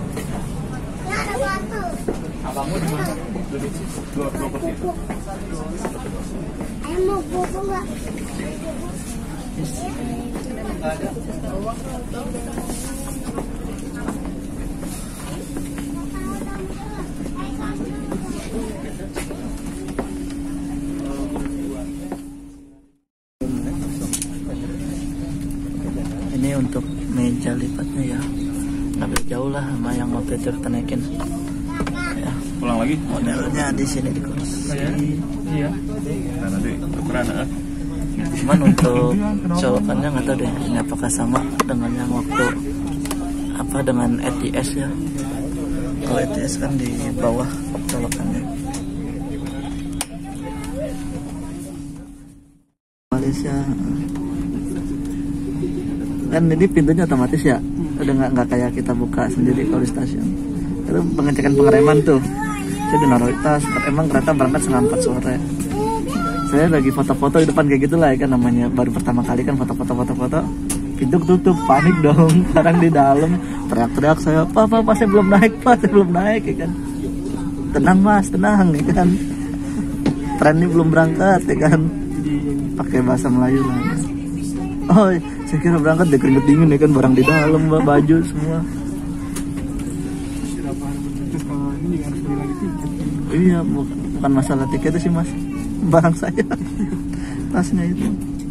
Abangmu di mana? Duduk 2 kursi. Ayo mau foto nggak? Ini untuk meja lipatnya ya, agak jauh lah sama yang waktu itu kita naikin. Ya, Pulang lagi? modelnya di sini di kursi. Iya. Nah, nanti ukuran Cuman untuk colokannya nggak tahu deh ini apakah sama dengan yang waktu dengan ETS ya. Kalau ETS kan di bawah colokannya. Malaysia kan ini pintunya otomatis ya, udah nggak kayak kita buka sendiri kalau di stasiun. Itu pengecekan pengereman tuh, saya udah naruh tas, emang kereta berangkat setengah 4 sore. Saya lagi foto-foto di depan kayak gitulah ya kan, namanya baru pertama kali kan foto-foto, pintu tutup, panik dong, orang di dalam teriak-teriak saya, pak saya belum naik ya kan. Tenang mas, tenang ya kan, tren ini belum berangkat ya kan, pakai bahasa Melayu lah. Oh, saya kira berangkat deh, keringet dingin ya kan, barang di dalam, baju semua. Iya, bukan masalah tiket sih mas, barang saya, tasnya itu.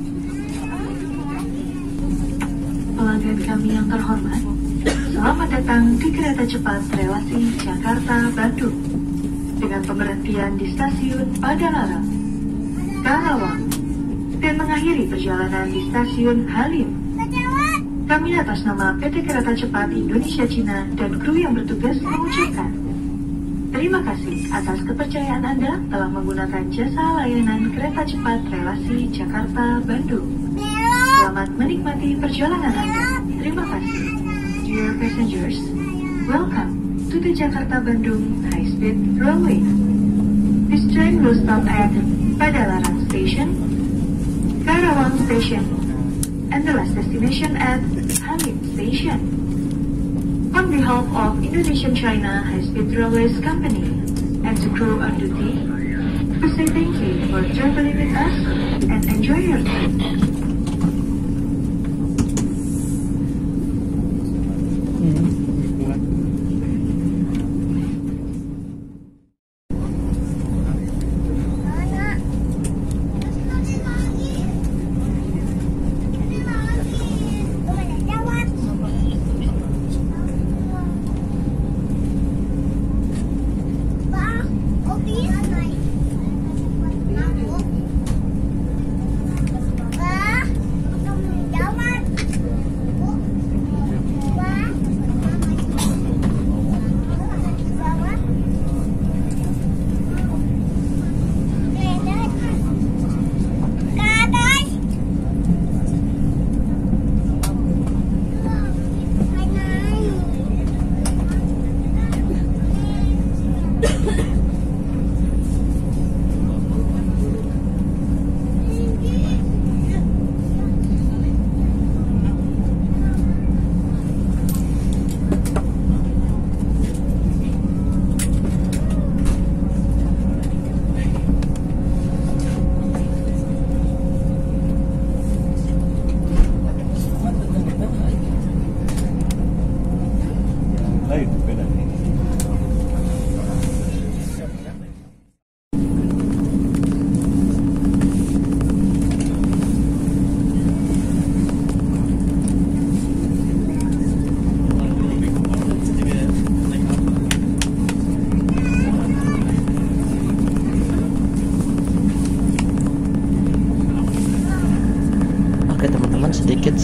Pelanggan kami yang terhormat, selamat datang di kereta cepat relasi Jakarta-Bandung dengan pemberhentian di stasiun Padalarang, Karawang, dan mengakhiri perjalanan di stasiun Halim. Kami atas nama PT Kereta Cepat Indonesia Cina dan kru yang bertugas mengucapkan terima kasih atas kepercayaan Anda telah menggunakan jasa layanan kereta cepat relasi Jakarta-Bandung. Selamat menikmati perjalanan Anda. Terima kasih. Dear passengers, welcome to the Jakarta-Bandung High Speed Railway. This train will stop at Padalarang Station, Karawang Station, and the last destination at Halim Station. On behalf of Indonesian China High Speed Railways Company and the crew on duty, we say thank you for traveling with us and enjoy your trip. Pak,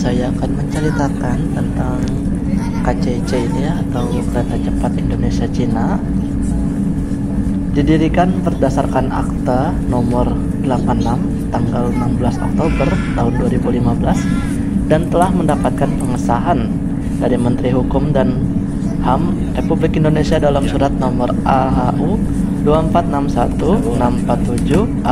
saya akan menceritakan tentang KCIC ini ya, atau Kereta Cepat Indonesia Cina. Didirikan berdasarkan Akta nomor 86 tanggal 16 Oktober tahun 2015 dan telah mendapatkan pengesahan dari Menteri Hukum dan HAM Republik Indonesia dalam surat nomor AHU 2461647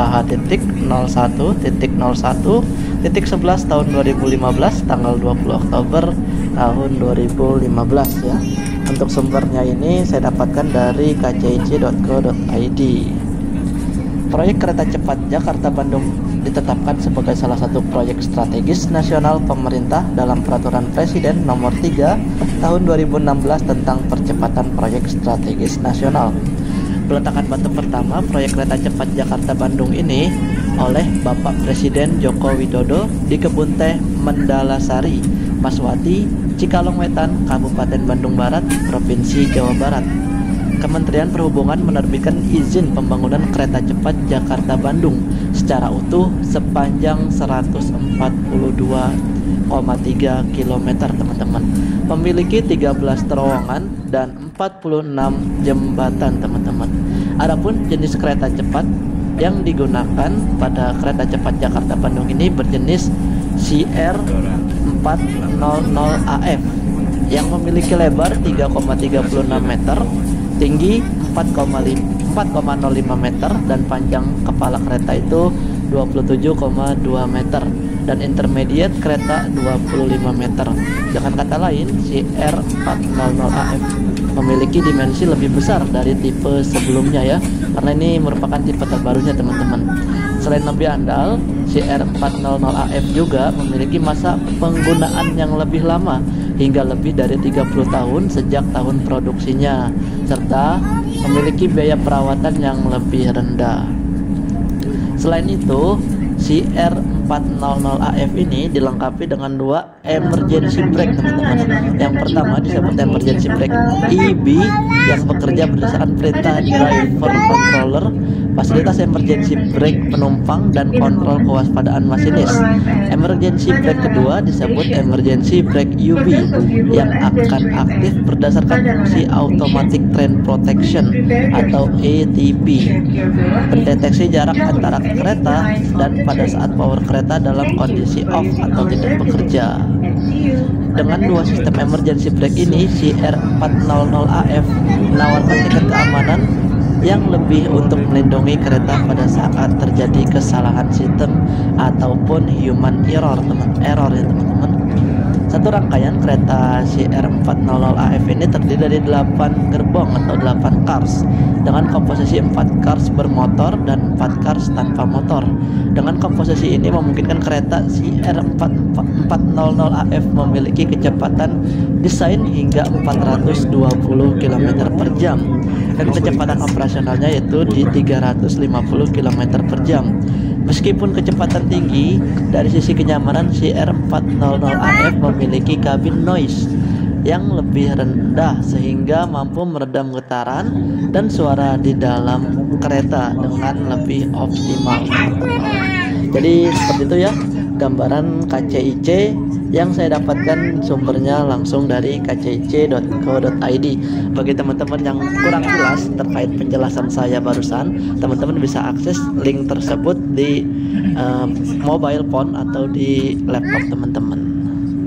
AH.01.01.11 tahun 2015 tanggal 20 Oktober tahun 2015 ya. Untuk sumbernya ini saya dapatkan dari kcic.co.id. Proyek kereta cepat Jakarta-Bandung ditetapkan sebagai salah satu proyek strategis nasional pemerintah dalam Peraturan Presiden Nomor 3 Tahun 2016 tentang percepatan proyek strategis nasional. Peletakan batu pertama proyek kereta cepat Jakarta-Bandung ini oleh Bapak Presiden Joko Widodo di Kebun Teh Mendalasari, Maswati, Cikalong Wetan, Kabupaten Bandung Barat, Provinsi Jawa Barat. Kementerian Perhubungan menerbitkan izin pembangunan kereta cepat Jakarta-Bandung secara utuh sepanjang 142,3 km teman-teman. Memiliki 13 terowongan dan 46 jembatan teman-teman. Adapun jenis kereta cepat yang digunakan pada kereta cepat Jakarta-Bandung ini berjenis CR 400AF yang memiliki lebar 3,36 meter, tinggi 4,05 meter dan panjang kepala kereta itu 27,2 meter dan intermediate kereta 25 meter. Dengan kata lain, CR 400AF memiliki dimensi lebih besar dari tipe sebelumnya ya, karena ini merupakan tipe terbarunya teman-teman. Selain lebih andal, CR 400AF juga memiliki masa penggunaan yang lebih lama hingga lebih dari 30 tahun sejak tahun produksinya, serta memiliki biaya perawatan yang lebih rendah. Selain itu, CR 400AF ini dilengkapi dengan 2 emergency brake teman-teman. Yang pertama disebut emergency brake EB yang bekerja berdasarkan perintah driver controller, fasilitas emergency brake penumpang dan kontrol kewaspadaan masinis. Emergency brake kedua disebut emergency brake UB yang akan aktif berdasarkan fungsi automatic train protection atau ATP, mendeteksi jarak antara kereta dan pada saat power kereta dalam kondisi off atau tidak bekerja. Dengan 2 sistem emergency brake ini, CR 400AF menawarkan tingkat keamanan yang lebih untuk melindungi kereta pada saat terjadi kesalahan sistem ataupun human error ya teman-teman. Satu rangkaian kereta CR 400AF ini terdiri dari 8 gerbong atau 8 cars dengan komposisi 4 cars bermotor dan 4 cars tanpa motor. Dengan komposisi ini memungkinkan kereta CR 400AF memiliki kecepatan desain hingga 420 km per jam dan kecepatan operasionalnya yaitu di 350 km per jam. Meskipun kecepatan tinggi, dari sisi kenyamanan CR 400AF memiliki kabin noise yang lebih rendah sehingga mampu meredam getaran dan suara di dalam kereta dengan lebih optimal. Jadi seperti itu ya gambaran KCIC yang saya dapatkan sumbernya langsung dari kcic.co.id. Bagi teman-teman yang kurang jelas terkait penjelasan saya barusan, teman-teman bisa akses link tersebut di mobile phone atau di laptop teman-teman.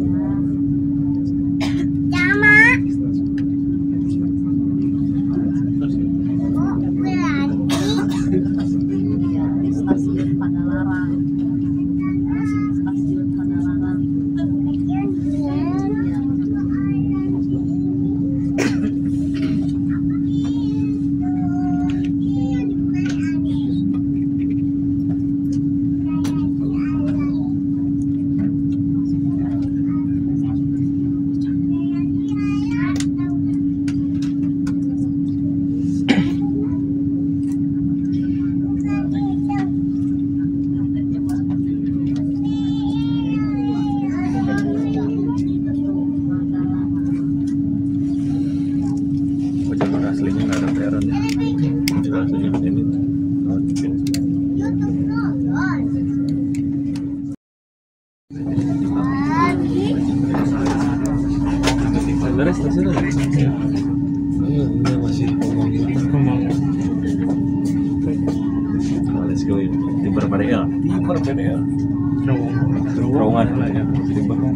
Aslinya nggak ada peron ya. Aslinya ini. beda ya. Terowongan lah ya. Jadi bahkan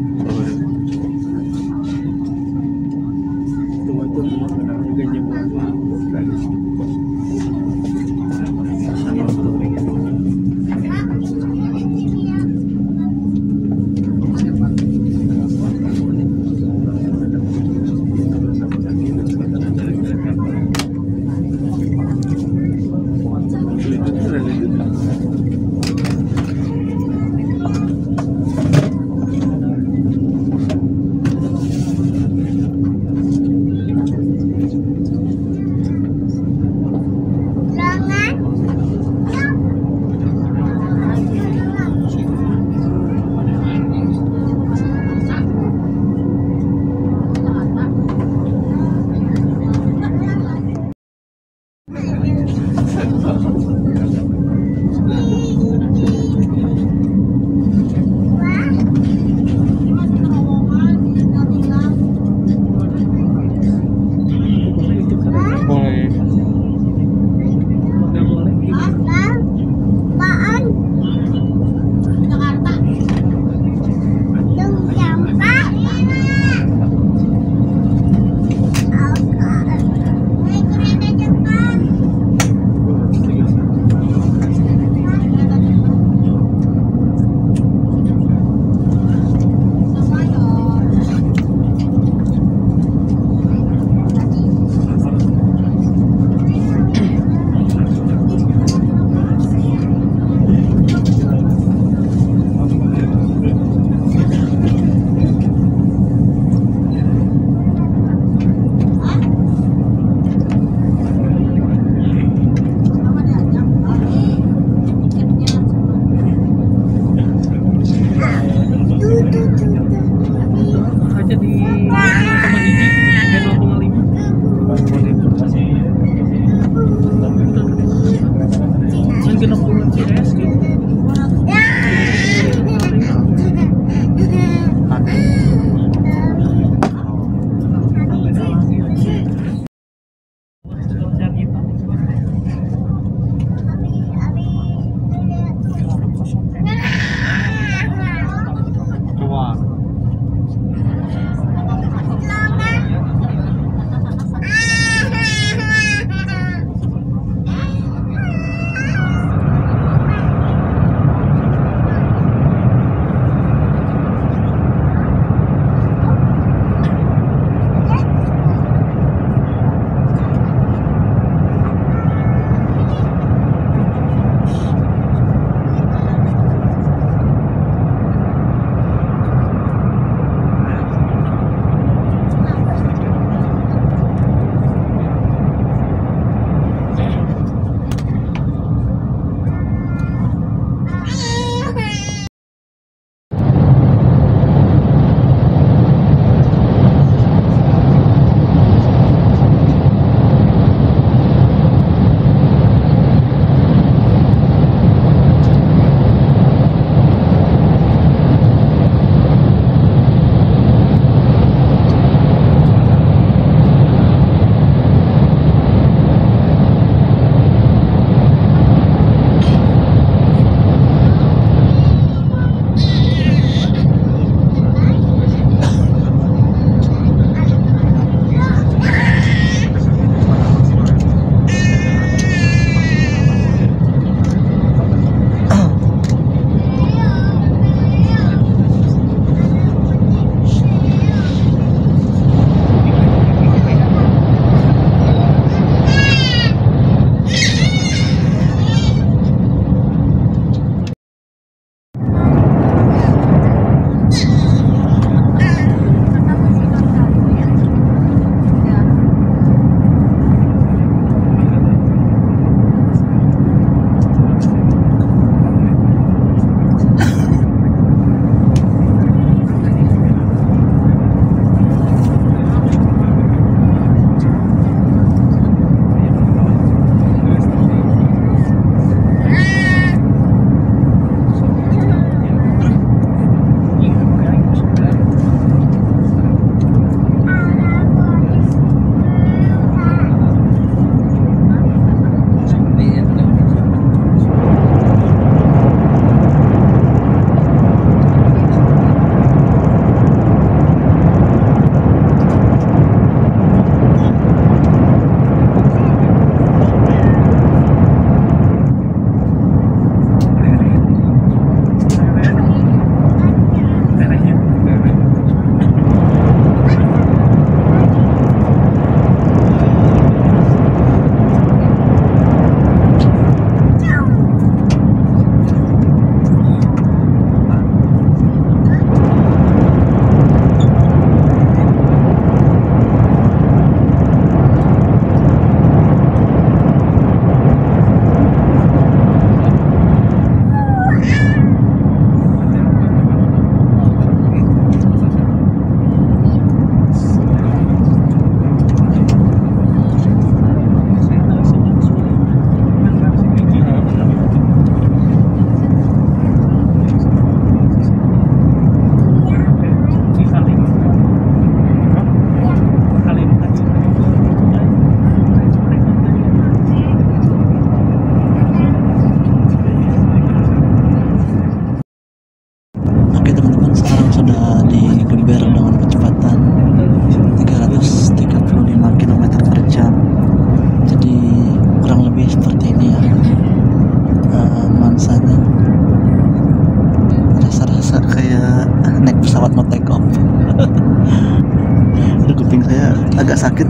sakit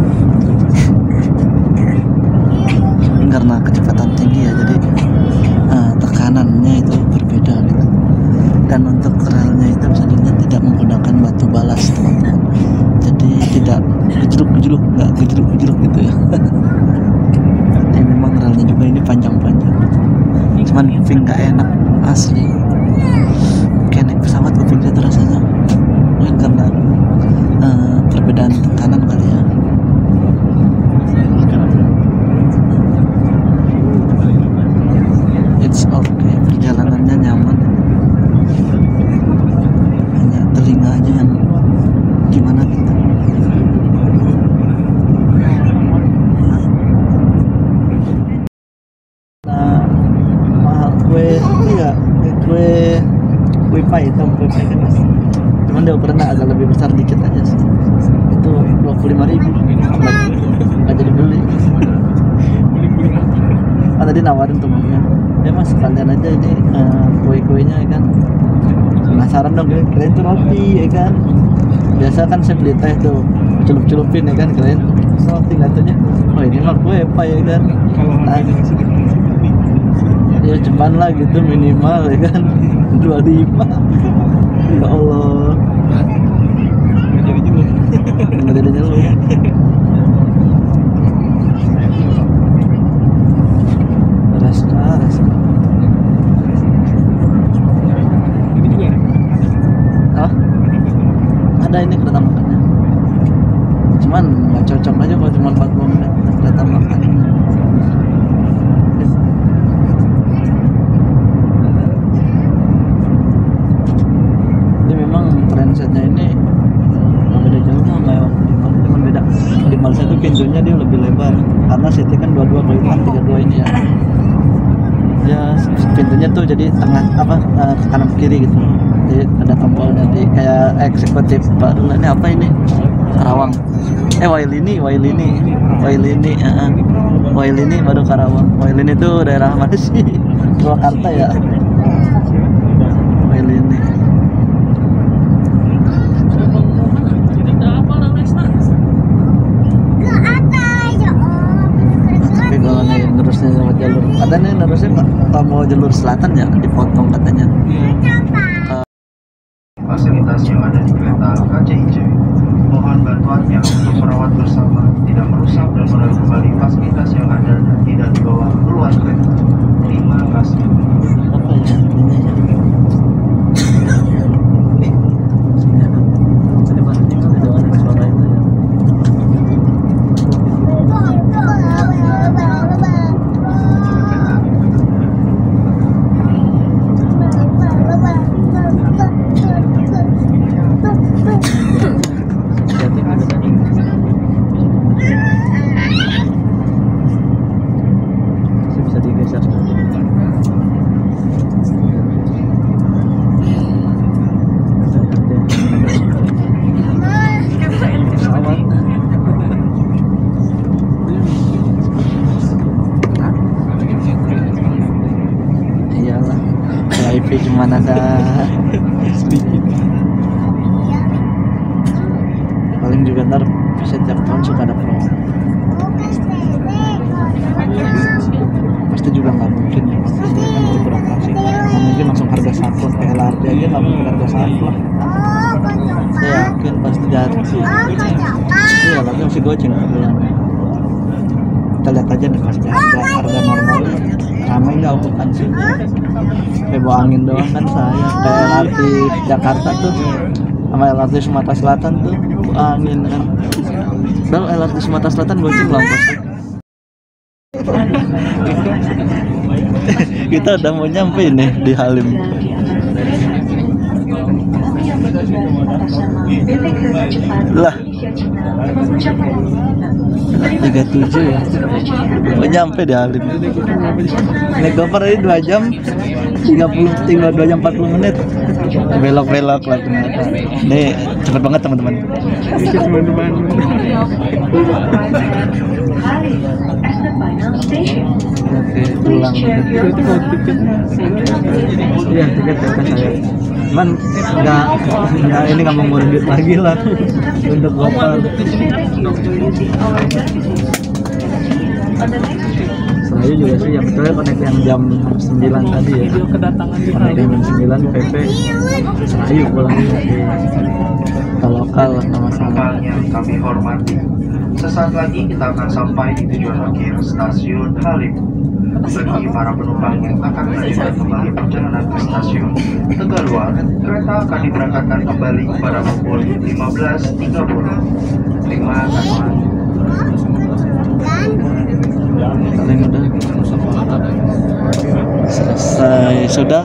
karena kecepatan tinggi ya, jadi tekanannya itu berbeda gitu. Dan untuk relnya itu bisa dilihat tidak menggunakan batu balas teman-teman, jadi tidak gejluk-gejluk, nggak gejluk-gejluk gitu ya. Jadi memang relnya juga ini panjang-panjang, cuman kuping nggak enak asli, kayak naik pesawat kupingnya tuh rasanya, mungkin karena perbedaan tekanan kali ya. It's okay, perjalanannya nyaman, hanya telinga aja yang gimana gitu. Nah, mahal kue itu ya, kue pie itu kue pie kan, cuman dia ukurannya agak lebih besar dikit aja sih. Itu 25.000, nggak jadi beli. Tadi nawarin temennya, ya mas sekalian aja ini kue-kuenya ya kan. Penasaran dong, kirain itu roti ya kan. Biasa kan saya beli teh tuh celup-celupin ya kan, kirain roti, katanya oh ini mah kue pie ya kan. Ya cuman lah gitu minimal ya kan 25. Ya Allah, nggak jadi nyeluk. Raska. Ini juga Oh, ada ini kereta makannya. Cuman nggak cocok aja kalau cuma 40 menit kereta makan. Ini memang transit-nya ini nggak beda jauh sama yang di mall, cuman beda. Di mall saya tuh pintunya dia lebih lebar, karena City kan 22 kali 32 ini ya. Ya pintunya tuh jadi tengah ke kanan kiri gitu, jadi ada tombolnya di kayak eksekutif baru. Ini apa ini, Karawang Wailini baru Karawang. Wailini itu daerah mana sih? Purwakarta ya. Wailini kalau nih nerusnya sama jalur, katanya nerusnya kalau mau jalur selatan ya dipotong katanya. Fasilitas yang ada di kereta KCIC, mohon bantuannya untuk merawat bersama, tidak merusak dan merawat kembali fasilitas yang ada dan tidak dibawa keluar kereta. Terima kasih. Apa ya ini ya? Tadi pas itu ada suara itu ya. Bisa digeser. Pesawat. Iyalah, VIP cuma ada sedikit. Paling juga ntar setiap tahun suka ada promo. Pasti juga nggak mungkin ya, ini kan baru beroperasi, nggak mungkin langsung harga satu. Kayak LRT aja nggak mungkin harga satu lah. Saya yakin pasti jatuh sih. Iya, tapi masih goceng harganya. Kita lihat aja nih pasti harga normal ramai nggak okupansinya. Kayak bawa angin doang kan saya. Kayak LRT Jakarta tuh sama LRT Sumatera Selatan tuh bawa angin kan. Padahal LRT Sumatera Selatan goceng lah pasti. Kita udah mau nyampe nih di Halim. Lah 37 ya, mau nyampe di Halim. Naik Gopar ini 2 jam 30, tinggal 2 jam 40 menit. Belok-belok lah ternyata. Nih cepet banget teman-teman. Oke, pulang. Iya, tiket saya. cuman ini nggak mau duit lagi lah untuk GoPar. Saya juga sih yang betul connect yang jam 9 tadi ya. Connect yang jam 9 PP Serayu pulangnya ke lokal nggak masalah. Yang kami hormati, sesaat lagi kita akan sampai di tujuan akhir stasiun Halim. Bagi para penumpang yang akan melanjutkan kembali perjalanan ke stasiun Tegaluar, kereta akan diberangkatkan kembali pada pukul 15.30. Terima kasih. Paling udah selesai sudah.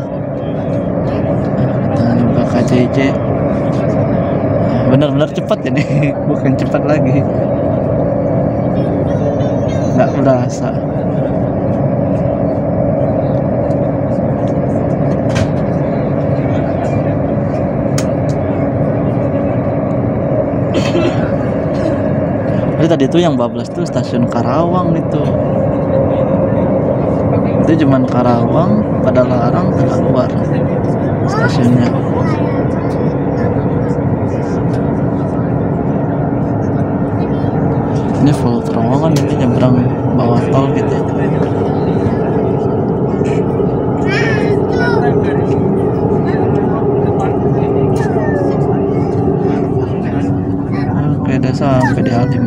Kita nyoba KCJ. Benar-benar cepat ini, bukan cepat lagi. Nggak berasa. Jadi tadi itu yang bablas tuh stasiun Karawang itu cuman Karawang, Padalarang, Tegaluar stasiunnya. Ini full terowongan, ini nyebrang bawah tol gitu. Oke, udah sampai di Halim.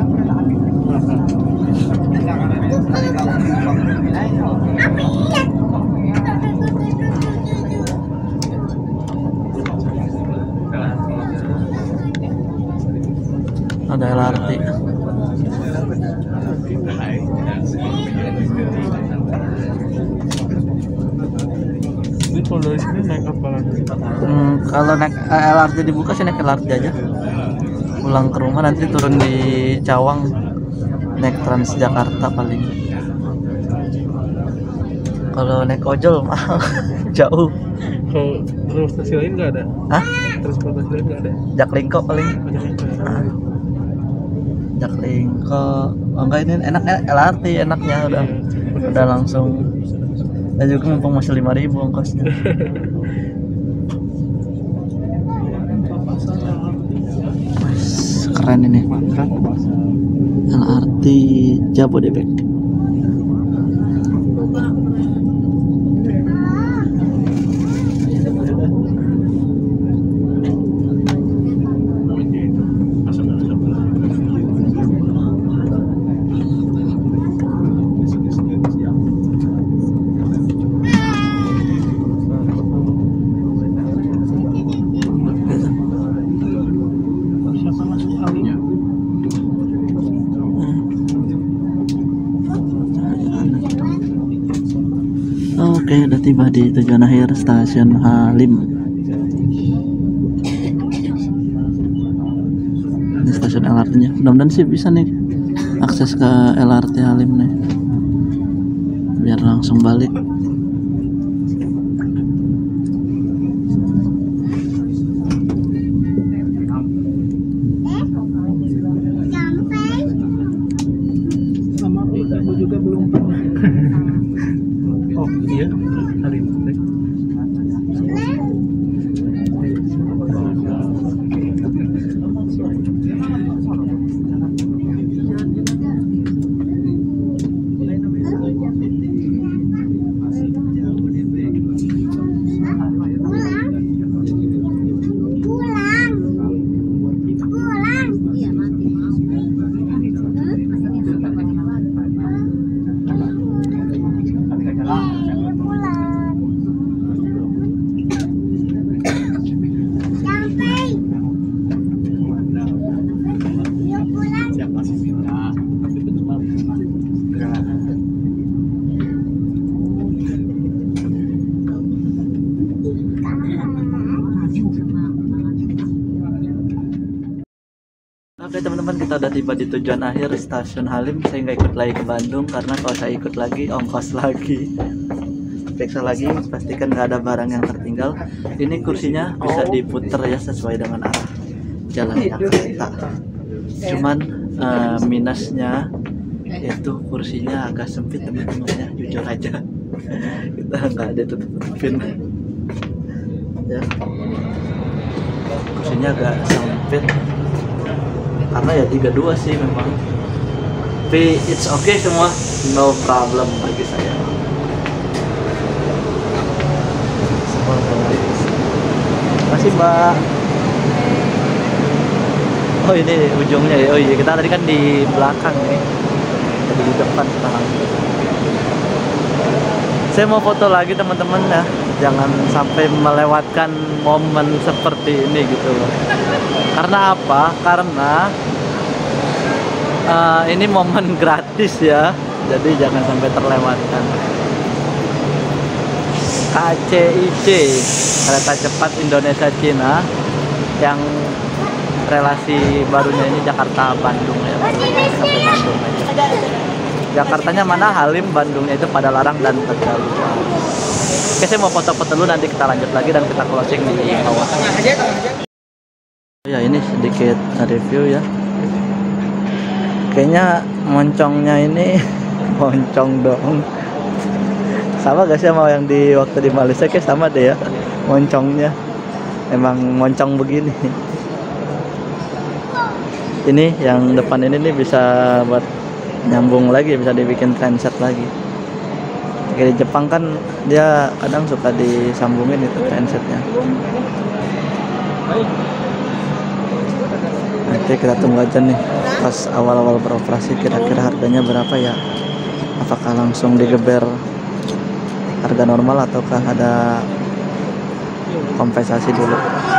Ada LRT. Ini kalau dari sini naik apa lagi? Kalau naik LRT dibuka sih naik LRT aja. Pulang ke rumah nanti turun di Cawang naik Transjakarta paling. Kalau naik ojol mahal jauh. Kalau transportasi lain nggak ada? Hah? Transportasi lain nggak ada? Jaklingko paling. Jaklingko. Oh enggak, ini enak LRT enaknya udah langsung. Dan juga mumpung masih 5.000 ongkosnya. Keren ini. LRT Jabodebek. Oke, udah tiba di tujuan akhir stasiun Halim. Ini stasiun LRT-nya. Mudah-mudahan sih bisa nih akses ke LRT Halim nih. Biar langsung balik. Sama aku juga belum pernah. Oh iya, hari ini. Oke teman-teman, kita udah tiba di tujuan akhir stasiun Halim. Saya nggak ikut lagi ke Bandung karena kalau saya ikut lagi ongkos lagi. Periksa lagi, pastikan nggak ada barang yang tertinggal. Ini kursinya bisa diputer ya sesuai dengan arah jalannya kereta. Cuman minusnya itu kursinya agak sempit teman-teman ya, jujur aja. Kita nggak ada tutup-tutupin. ya. Kursinya agak sempit karena ya 32 sih memang, tapi it's okay semua, no problem bagi saya. Semua baik. Makasih Mbak. Oh ini ujungnya ya. Oh iya, kita tadi kan di belakang nih, tadi di depan sekarang. Saya mau foto lagi teman-teman ya, jangan sampai melewatkan momen seperti ini gitu loh. Karena apa? Karena ini momen gratis ya, jadi jangan sampai terlewatkan. KCIC, kereta cepat Indonesia Cina, yang relasi barunya ini Jakarta-Bandung ya. Sampai Bandung aja. Jakartanya mana? Halim, Bandungnya itu Padalarang dan Tegaluar. Oke, saya mau foto-foto dulu, nanti kita lanjut lagi dan kita closing di bawah. Ya ini sedikit review ya. Kayaknya moncongnya ini moncong dong. Sama gak sih sama yang di waktu di Malaysia? Kayak sama deh ya moncongnya. Emang moncong begini. Ini yang depan ini nih bisa buat nyambung lagi, bisa dibikin transit lagi. Kayak di Jepang kan dia kadang suka disambungin itu transitnya. Nanti kita tunggu aja nih pas awal-awal beroperasi, kira-kira harganya berapa ya, apakah langsung digeber harga normal ataukah ada kompensasi dulu.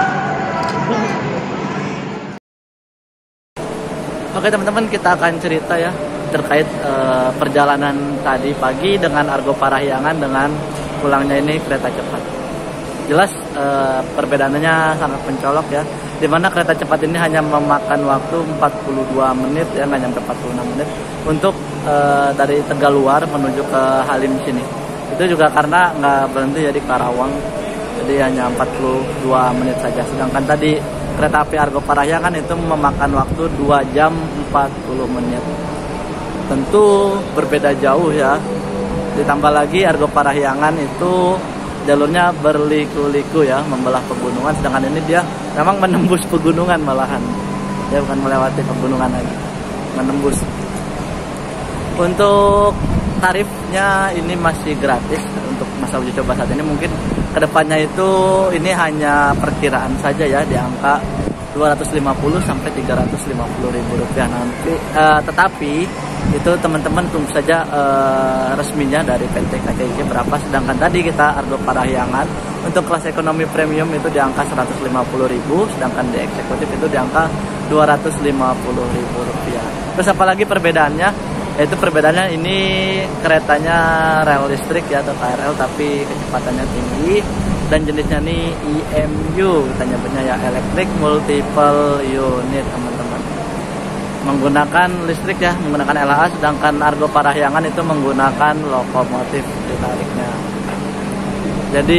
Oke teman-teman, kita akan cerita ya terkait perjalanan tadi pagi dengan Argo Parahyangan dengan pulangnya ini kereta cepat. Jelas perbedaannya sangat mencolok ya, dimana kereta cepat ini hanya memakan waktu 42 menit ya, nggak nyampe 46 menit untuk dari Tegaluar menuju ke Halim sini. Itu juga karena nggak berhenti ya di Karawang, jadi hanya 42 menit saja. Sedangkan tadi kereta api Argo Parahyangan itu memakan waktu 2 jam 40 menit. Tentu berbeda jauh ya. Ditambah lagi Argo Parahyangan itu jalurnya berliku-liku ya, membelah pegunungan, sedangkan ini dia memang menembus pegunungan malahan. Dia bukan melewati pegunungan lagi, menembus. Untuk tarifnya ini masih gratis untuk masa uji coba saat ini. Mungkin kedepannya itu ini hanya perkiraan saja ya, di angka 250 sampai 350 ribu rupiah nanti. Tetapi itu teman-teman tunggu saja resminya dari PT KCIC berapa. Sedangkan tadi kita Argo Parahyangan untuk kelas ekonomi premium itu di angka 150 ribu, sedangkan di eksekutif itu di angka 250 ribu rupiah. Terus apalagi perbedaannya? Yaitu perbedaannya ini keretanya rel listrik ya atau KRL, tapi kecepatannya tinggi dan jenisnya nih EMU, kita nyebutnya ya, Electric Multiple Unit teman-teman. Menggunakan listrik ya, menggunakan LHA, sedangkan Argo Parahyangan itu menggunakan lokomotif ditariknya. Jadi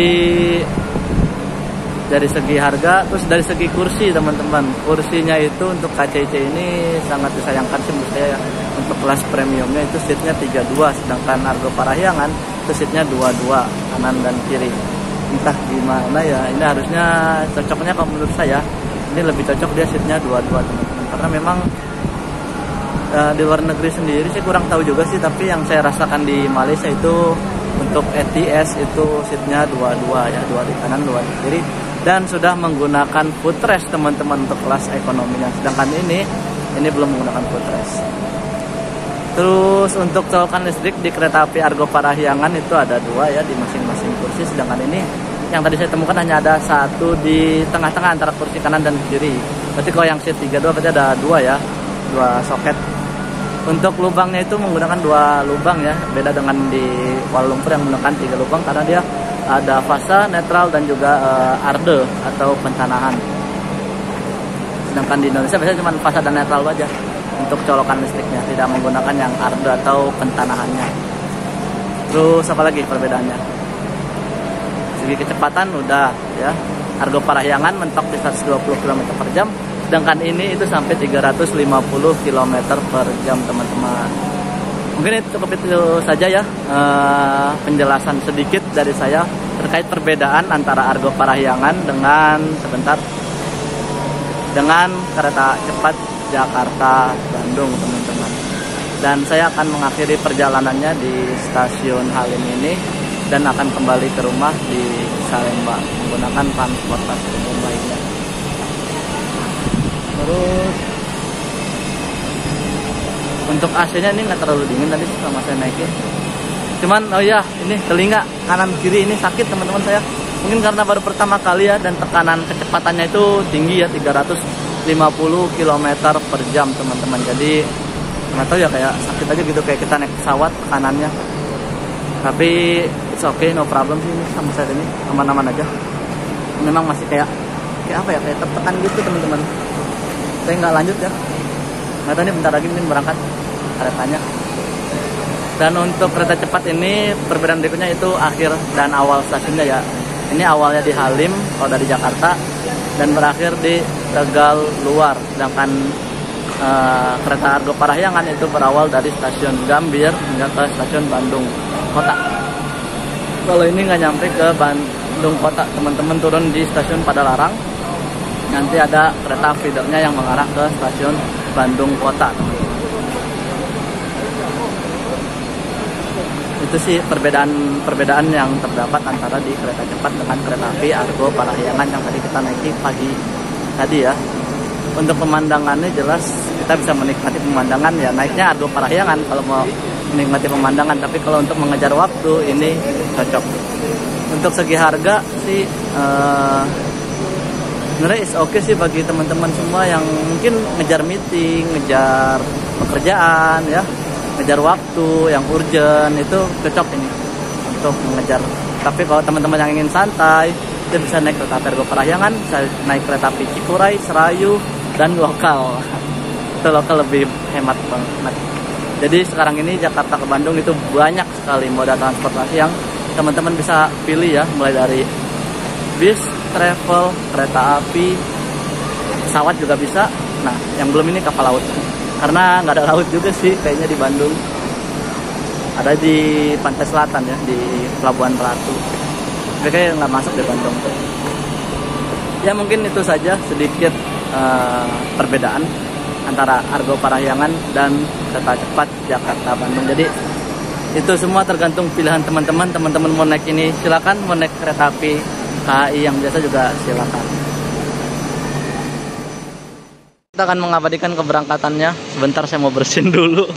dari segi harga, terus dari segi kursi teman-teman, kursinya itu untuk KCIC ini sangat disayangkan sih menurut saya ya. Untuk kelas premiumnya itu seatnya 32, sedangkan Argo Parahyangan itu seatnya 22 kanan dan kiri. Entah gimana ya, ini harusnya cocoknya kalau menurut saya ini lebih cocok dia seatnya 22 teman-teman, karena memang di luar negeri sendiri saya kurang tahu juga sih, tapi yang saya rasakan di Malaysia itu untuk ETS itu seatnya 22 ya, 2 di kanan 2 di kiri, dan sudah menggunakan footrest teman-teman untuk kelas ekonominya, sedangkan ini belum menggunakan footrest. Terus untuk colokan listrik di kereta api Argo Parahyangan itu ada 2 ya di masing-masing kursi, sedangkan ini yang tadi saya temukan hanya ada 1 di tengah-tengah antara kursi kanan dan kiri. Berarti kalau yang seat 32 berarti ada 2 ya, 2 soket. Untuk lubangnya itu menggunakan 2 lubang ya, beda dengan di Kuala Lumpur yang menggunakan 3 lubang karena dia ada fasa, netral dan juga arde atau pentanahan. Sedangkan di Indonesia biasanya cuma fasa dan netral aja untuk colokan listriknya, tidak menggunakan yang arde atau pentanahannya. Terus apa lagi perbedaannya? Segi kecepatan udah ya, Argo Parahyangan mentok di 120 km per jam, sedangkan ini itu sampai 350 km per jam teman-teman. Mungkin itu saja ya penjelasan sedikit dari saya terkait perbedaan antara Argo Parahyangan dengan kereta cepat Jakarta Bandung, teman-teman. Dan saya akan mengakhiri perjalanannya di stasiun Halim ini dan akan kembali ke rumah di Salemba menggunakan transportasi umum lainnya. Terus untuk AC-nya ini nggak terlalu dingin tadi sama saya naikin. Cuman oh ya, ini telinga kanan kiri ini sakit teman-teman saya. Mungkin karena baru pertama kali ya, dan tekanan kecepatannya itu tinggi ya, 350 km per jam teman-teman. Jadi nggak tahu ya, kayak sakit aja gitu, kayak kita naik pesawat tekanannya. Tapi it's okay, no problem sih ini sama saya ini, aman-aman aja. Memang masih kayak apa ya, kayak tertekan gitu teman-teman. Saya nggak lanjut ya. Nggak tahu nih, bentar lagi mungkin berangkat keretanya. Dan untuk kereta cepat ini perbedaan berikutnya itu akhir dan awal stasiunnya ya. Ini awalnya di Halim kalau dari Jakarta dan berakhir di Tegal Luar. Sedangkan kereta Argo Parahyangan itu berawal dari stasiun Gambir hingga ke stasiun Bandung Kota. Kalau ini nggak nyampe ke Bandung Kota, teman-teman turun di stasiun Padalarang. Nanti ada kereta feedernya yang mengarah ke stasiun Bandung Kota. Itu sih perbedaan yang terdapat antara di kereta cepat dengan kereta api Argo Parahyangan yang tadi kita naiki pagi tadi ya. Untuk pemandangannya jelas kita bisa menikmati pemandangan ya, naiknya Argo Parahyangan kalau mau menikmati pemandangan, tapi kalau untuk mengejar waktu ini cocok. Untuk segi harga sih sebenarnya is oke sih bagi teman-teman semua yang mungkin ngejar meeting, ngejar pekerjaan ya, ngejar waktu yang urgent, itu cocok ini untuk mengejar. Tapi kalau teman-teman yang ingin santai, itu bisa naik kereta Argo Parahyangan, bisa naik kereta api Cikuray, Serayu, dan lokal. Itu lokal lebih hemat banget. Jadi sekarang ini Jakarta ke Bandung itu banyak sekali moda transportasi yang teman-teman bisa pilih ya, mulai dari bis, travel, kereta api, pesawat juga bisa. Nah, yang belum ini kapal laut. Karena nggak ada laut juga sih kayaknya di Bandung. Ada di pantai selatan ya, di Pelabuhan Ratu. Tapi kayaknya nggak masuk di Bandung. Ya mungkin itu saja sedikit perbedaan antara Argo Parahyangan dan kereta cepat Jakarta Bandung. Jadi itu semua tergantung pilihan teman-teman. Teman-teman mau naik ini silakan, mau naik kereta api KAI yang biasa juga silakan. Kita akan mengabadikan keberangkatannya. Sebentar saya mau bersihin dulu.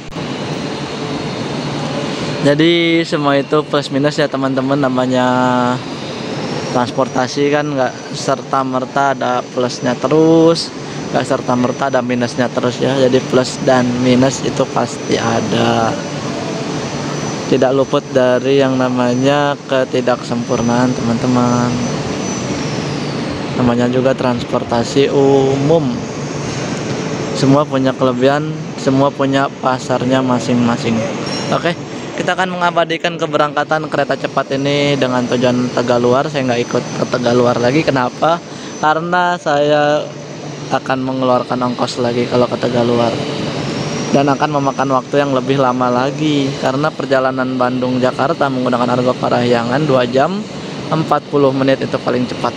Jadi semua itu plus minus ya teman-teman, namanya transportasi kan nggak serta merta ada plusnya terus, nggak serta merta ada minusnya terus ya. Jadi plus dan minus itu pasti ada. Tidak luput dari yang namanya ketidaksempurnaan teman-teman. Namanya juga transportasi umum. Semua punya kelebihan, semua punya pasarnya masing-masing. Oke, kita akan mengabadikan keberangkatan kereta cepat ini dengan tujuan Tegaluar. Saya nggak ikut ke Tegaluar lagi. Kenapa? Karena saya akan mengeluarkan ongkos lagi kalau ke Tegaluar, dan akan memakan waktu yang lebih lama lagi. Karena perjalanan Bandung-Jakarta menggunakan Argo Parahyangan 2 jam 40 menit itu paling cepat.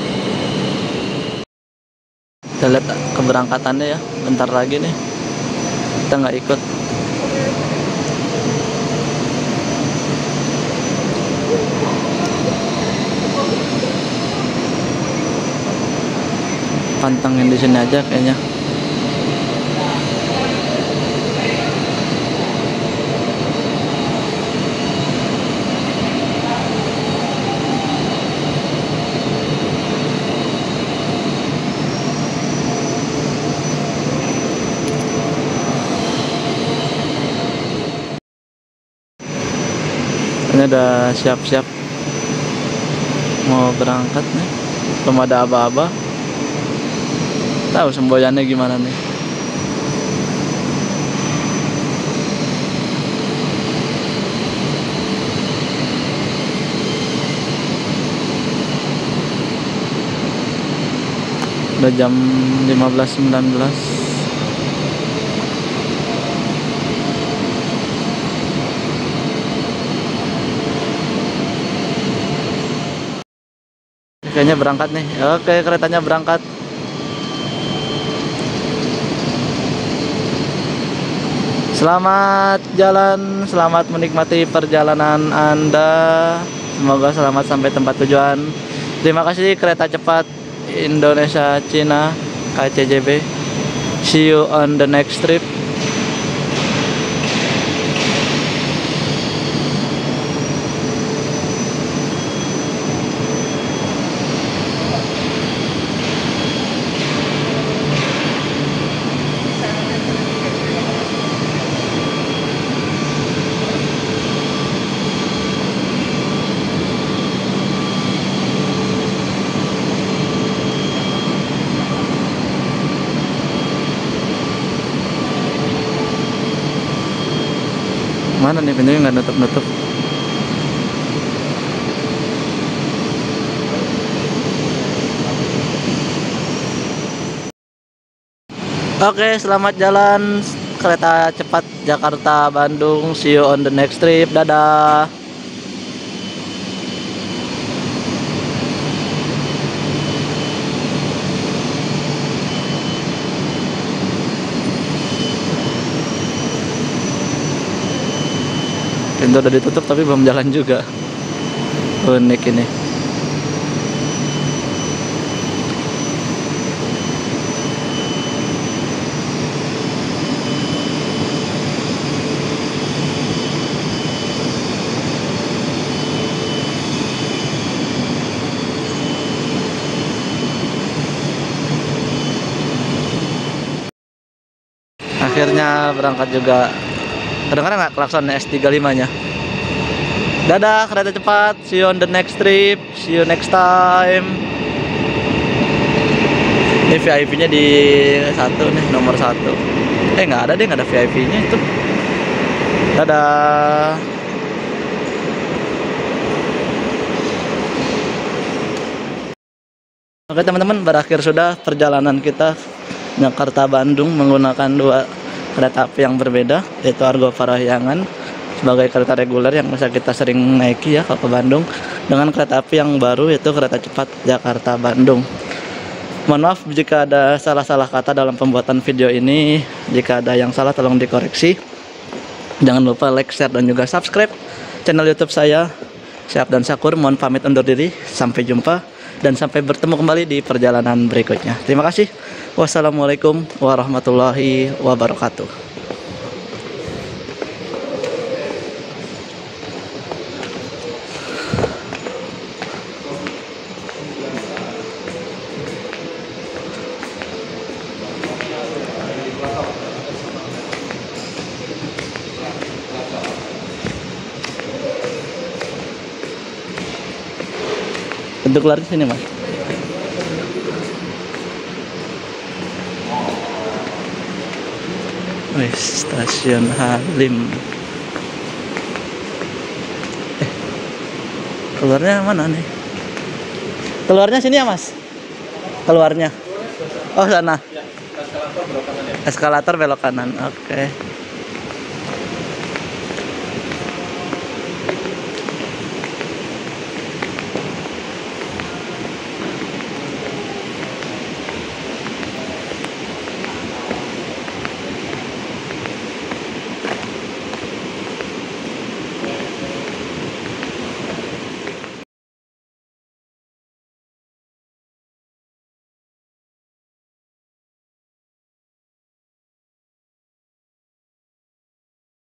Kita lihat keberangkatannya ya, bentar lagi nih. Kita nggak ikut. Pantengin di sini aja kayaknya. Ini udah siap-siap mau berangkat nih, belum ada aba-aba. Tahu semboyannya gimana nih. Udah jam 15.19. kayaknya berangkat nih. Oke, keretanya berangkat. Selamat jalan, selamat menikmati perjalanan Anda. Semoga selamat sampai tempat tujuan. Terima kasih Kereta Cepat Indonesia Cina KCJB. See you on the next trip. Mana nih pintunya nggak nutup-nutup? Oke, selamat jalan kereta cepat Jakarta Bandung. See you on the next trip. Dadah. Pintu udah ditutup tapi belum jalan juga. Unik ini. Akhirnya berangkat juga. Kedengaran nggak klakson S35-nya? Dadah kereta cepat, see you on the next trip, see you next time. Ini VIP-nya di 1 nih, nomor 1. Nggak ada deh, nggak ada VIP-nya itu. Dadah. Oke teman-teman, berakhir sudah perjalanan kita Jakarta Bandung menggunakan 2 kereta api yang berbeda, yaitu Argo Parahyangan sebagai kereta reguler yang bisa kita sering naiki ya kalau ke Bandung, dengan kereta api yang baru yaitu kereta cepat Jakarta Bandung. Mohon maaf jika ada salah-salah kata dalam pembuatan video ini. Jika ada yang salah tolong dikoreksi. Jangan lupa like, share, dan juga subscribe channel YouTube saya. Syahab dan Syakur mohon pamit undur diri. Sampai jumpa dan sampai bertemu kembali di perjalanan berikutnya. Terima kasih. Wassalamualaikum warahmatullahi wabarakatuh. Untuk keluar di sini, Mas. Stasiun Halim. Keluarnya mana nih? Keluarnya sini ya, Mas? Keluarnya. Oh, sana. Eskalator belok kanan. Oke.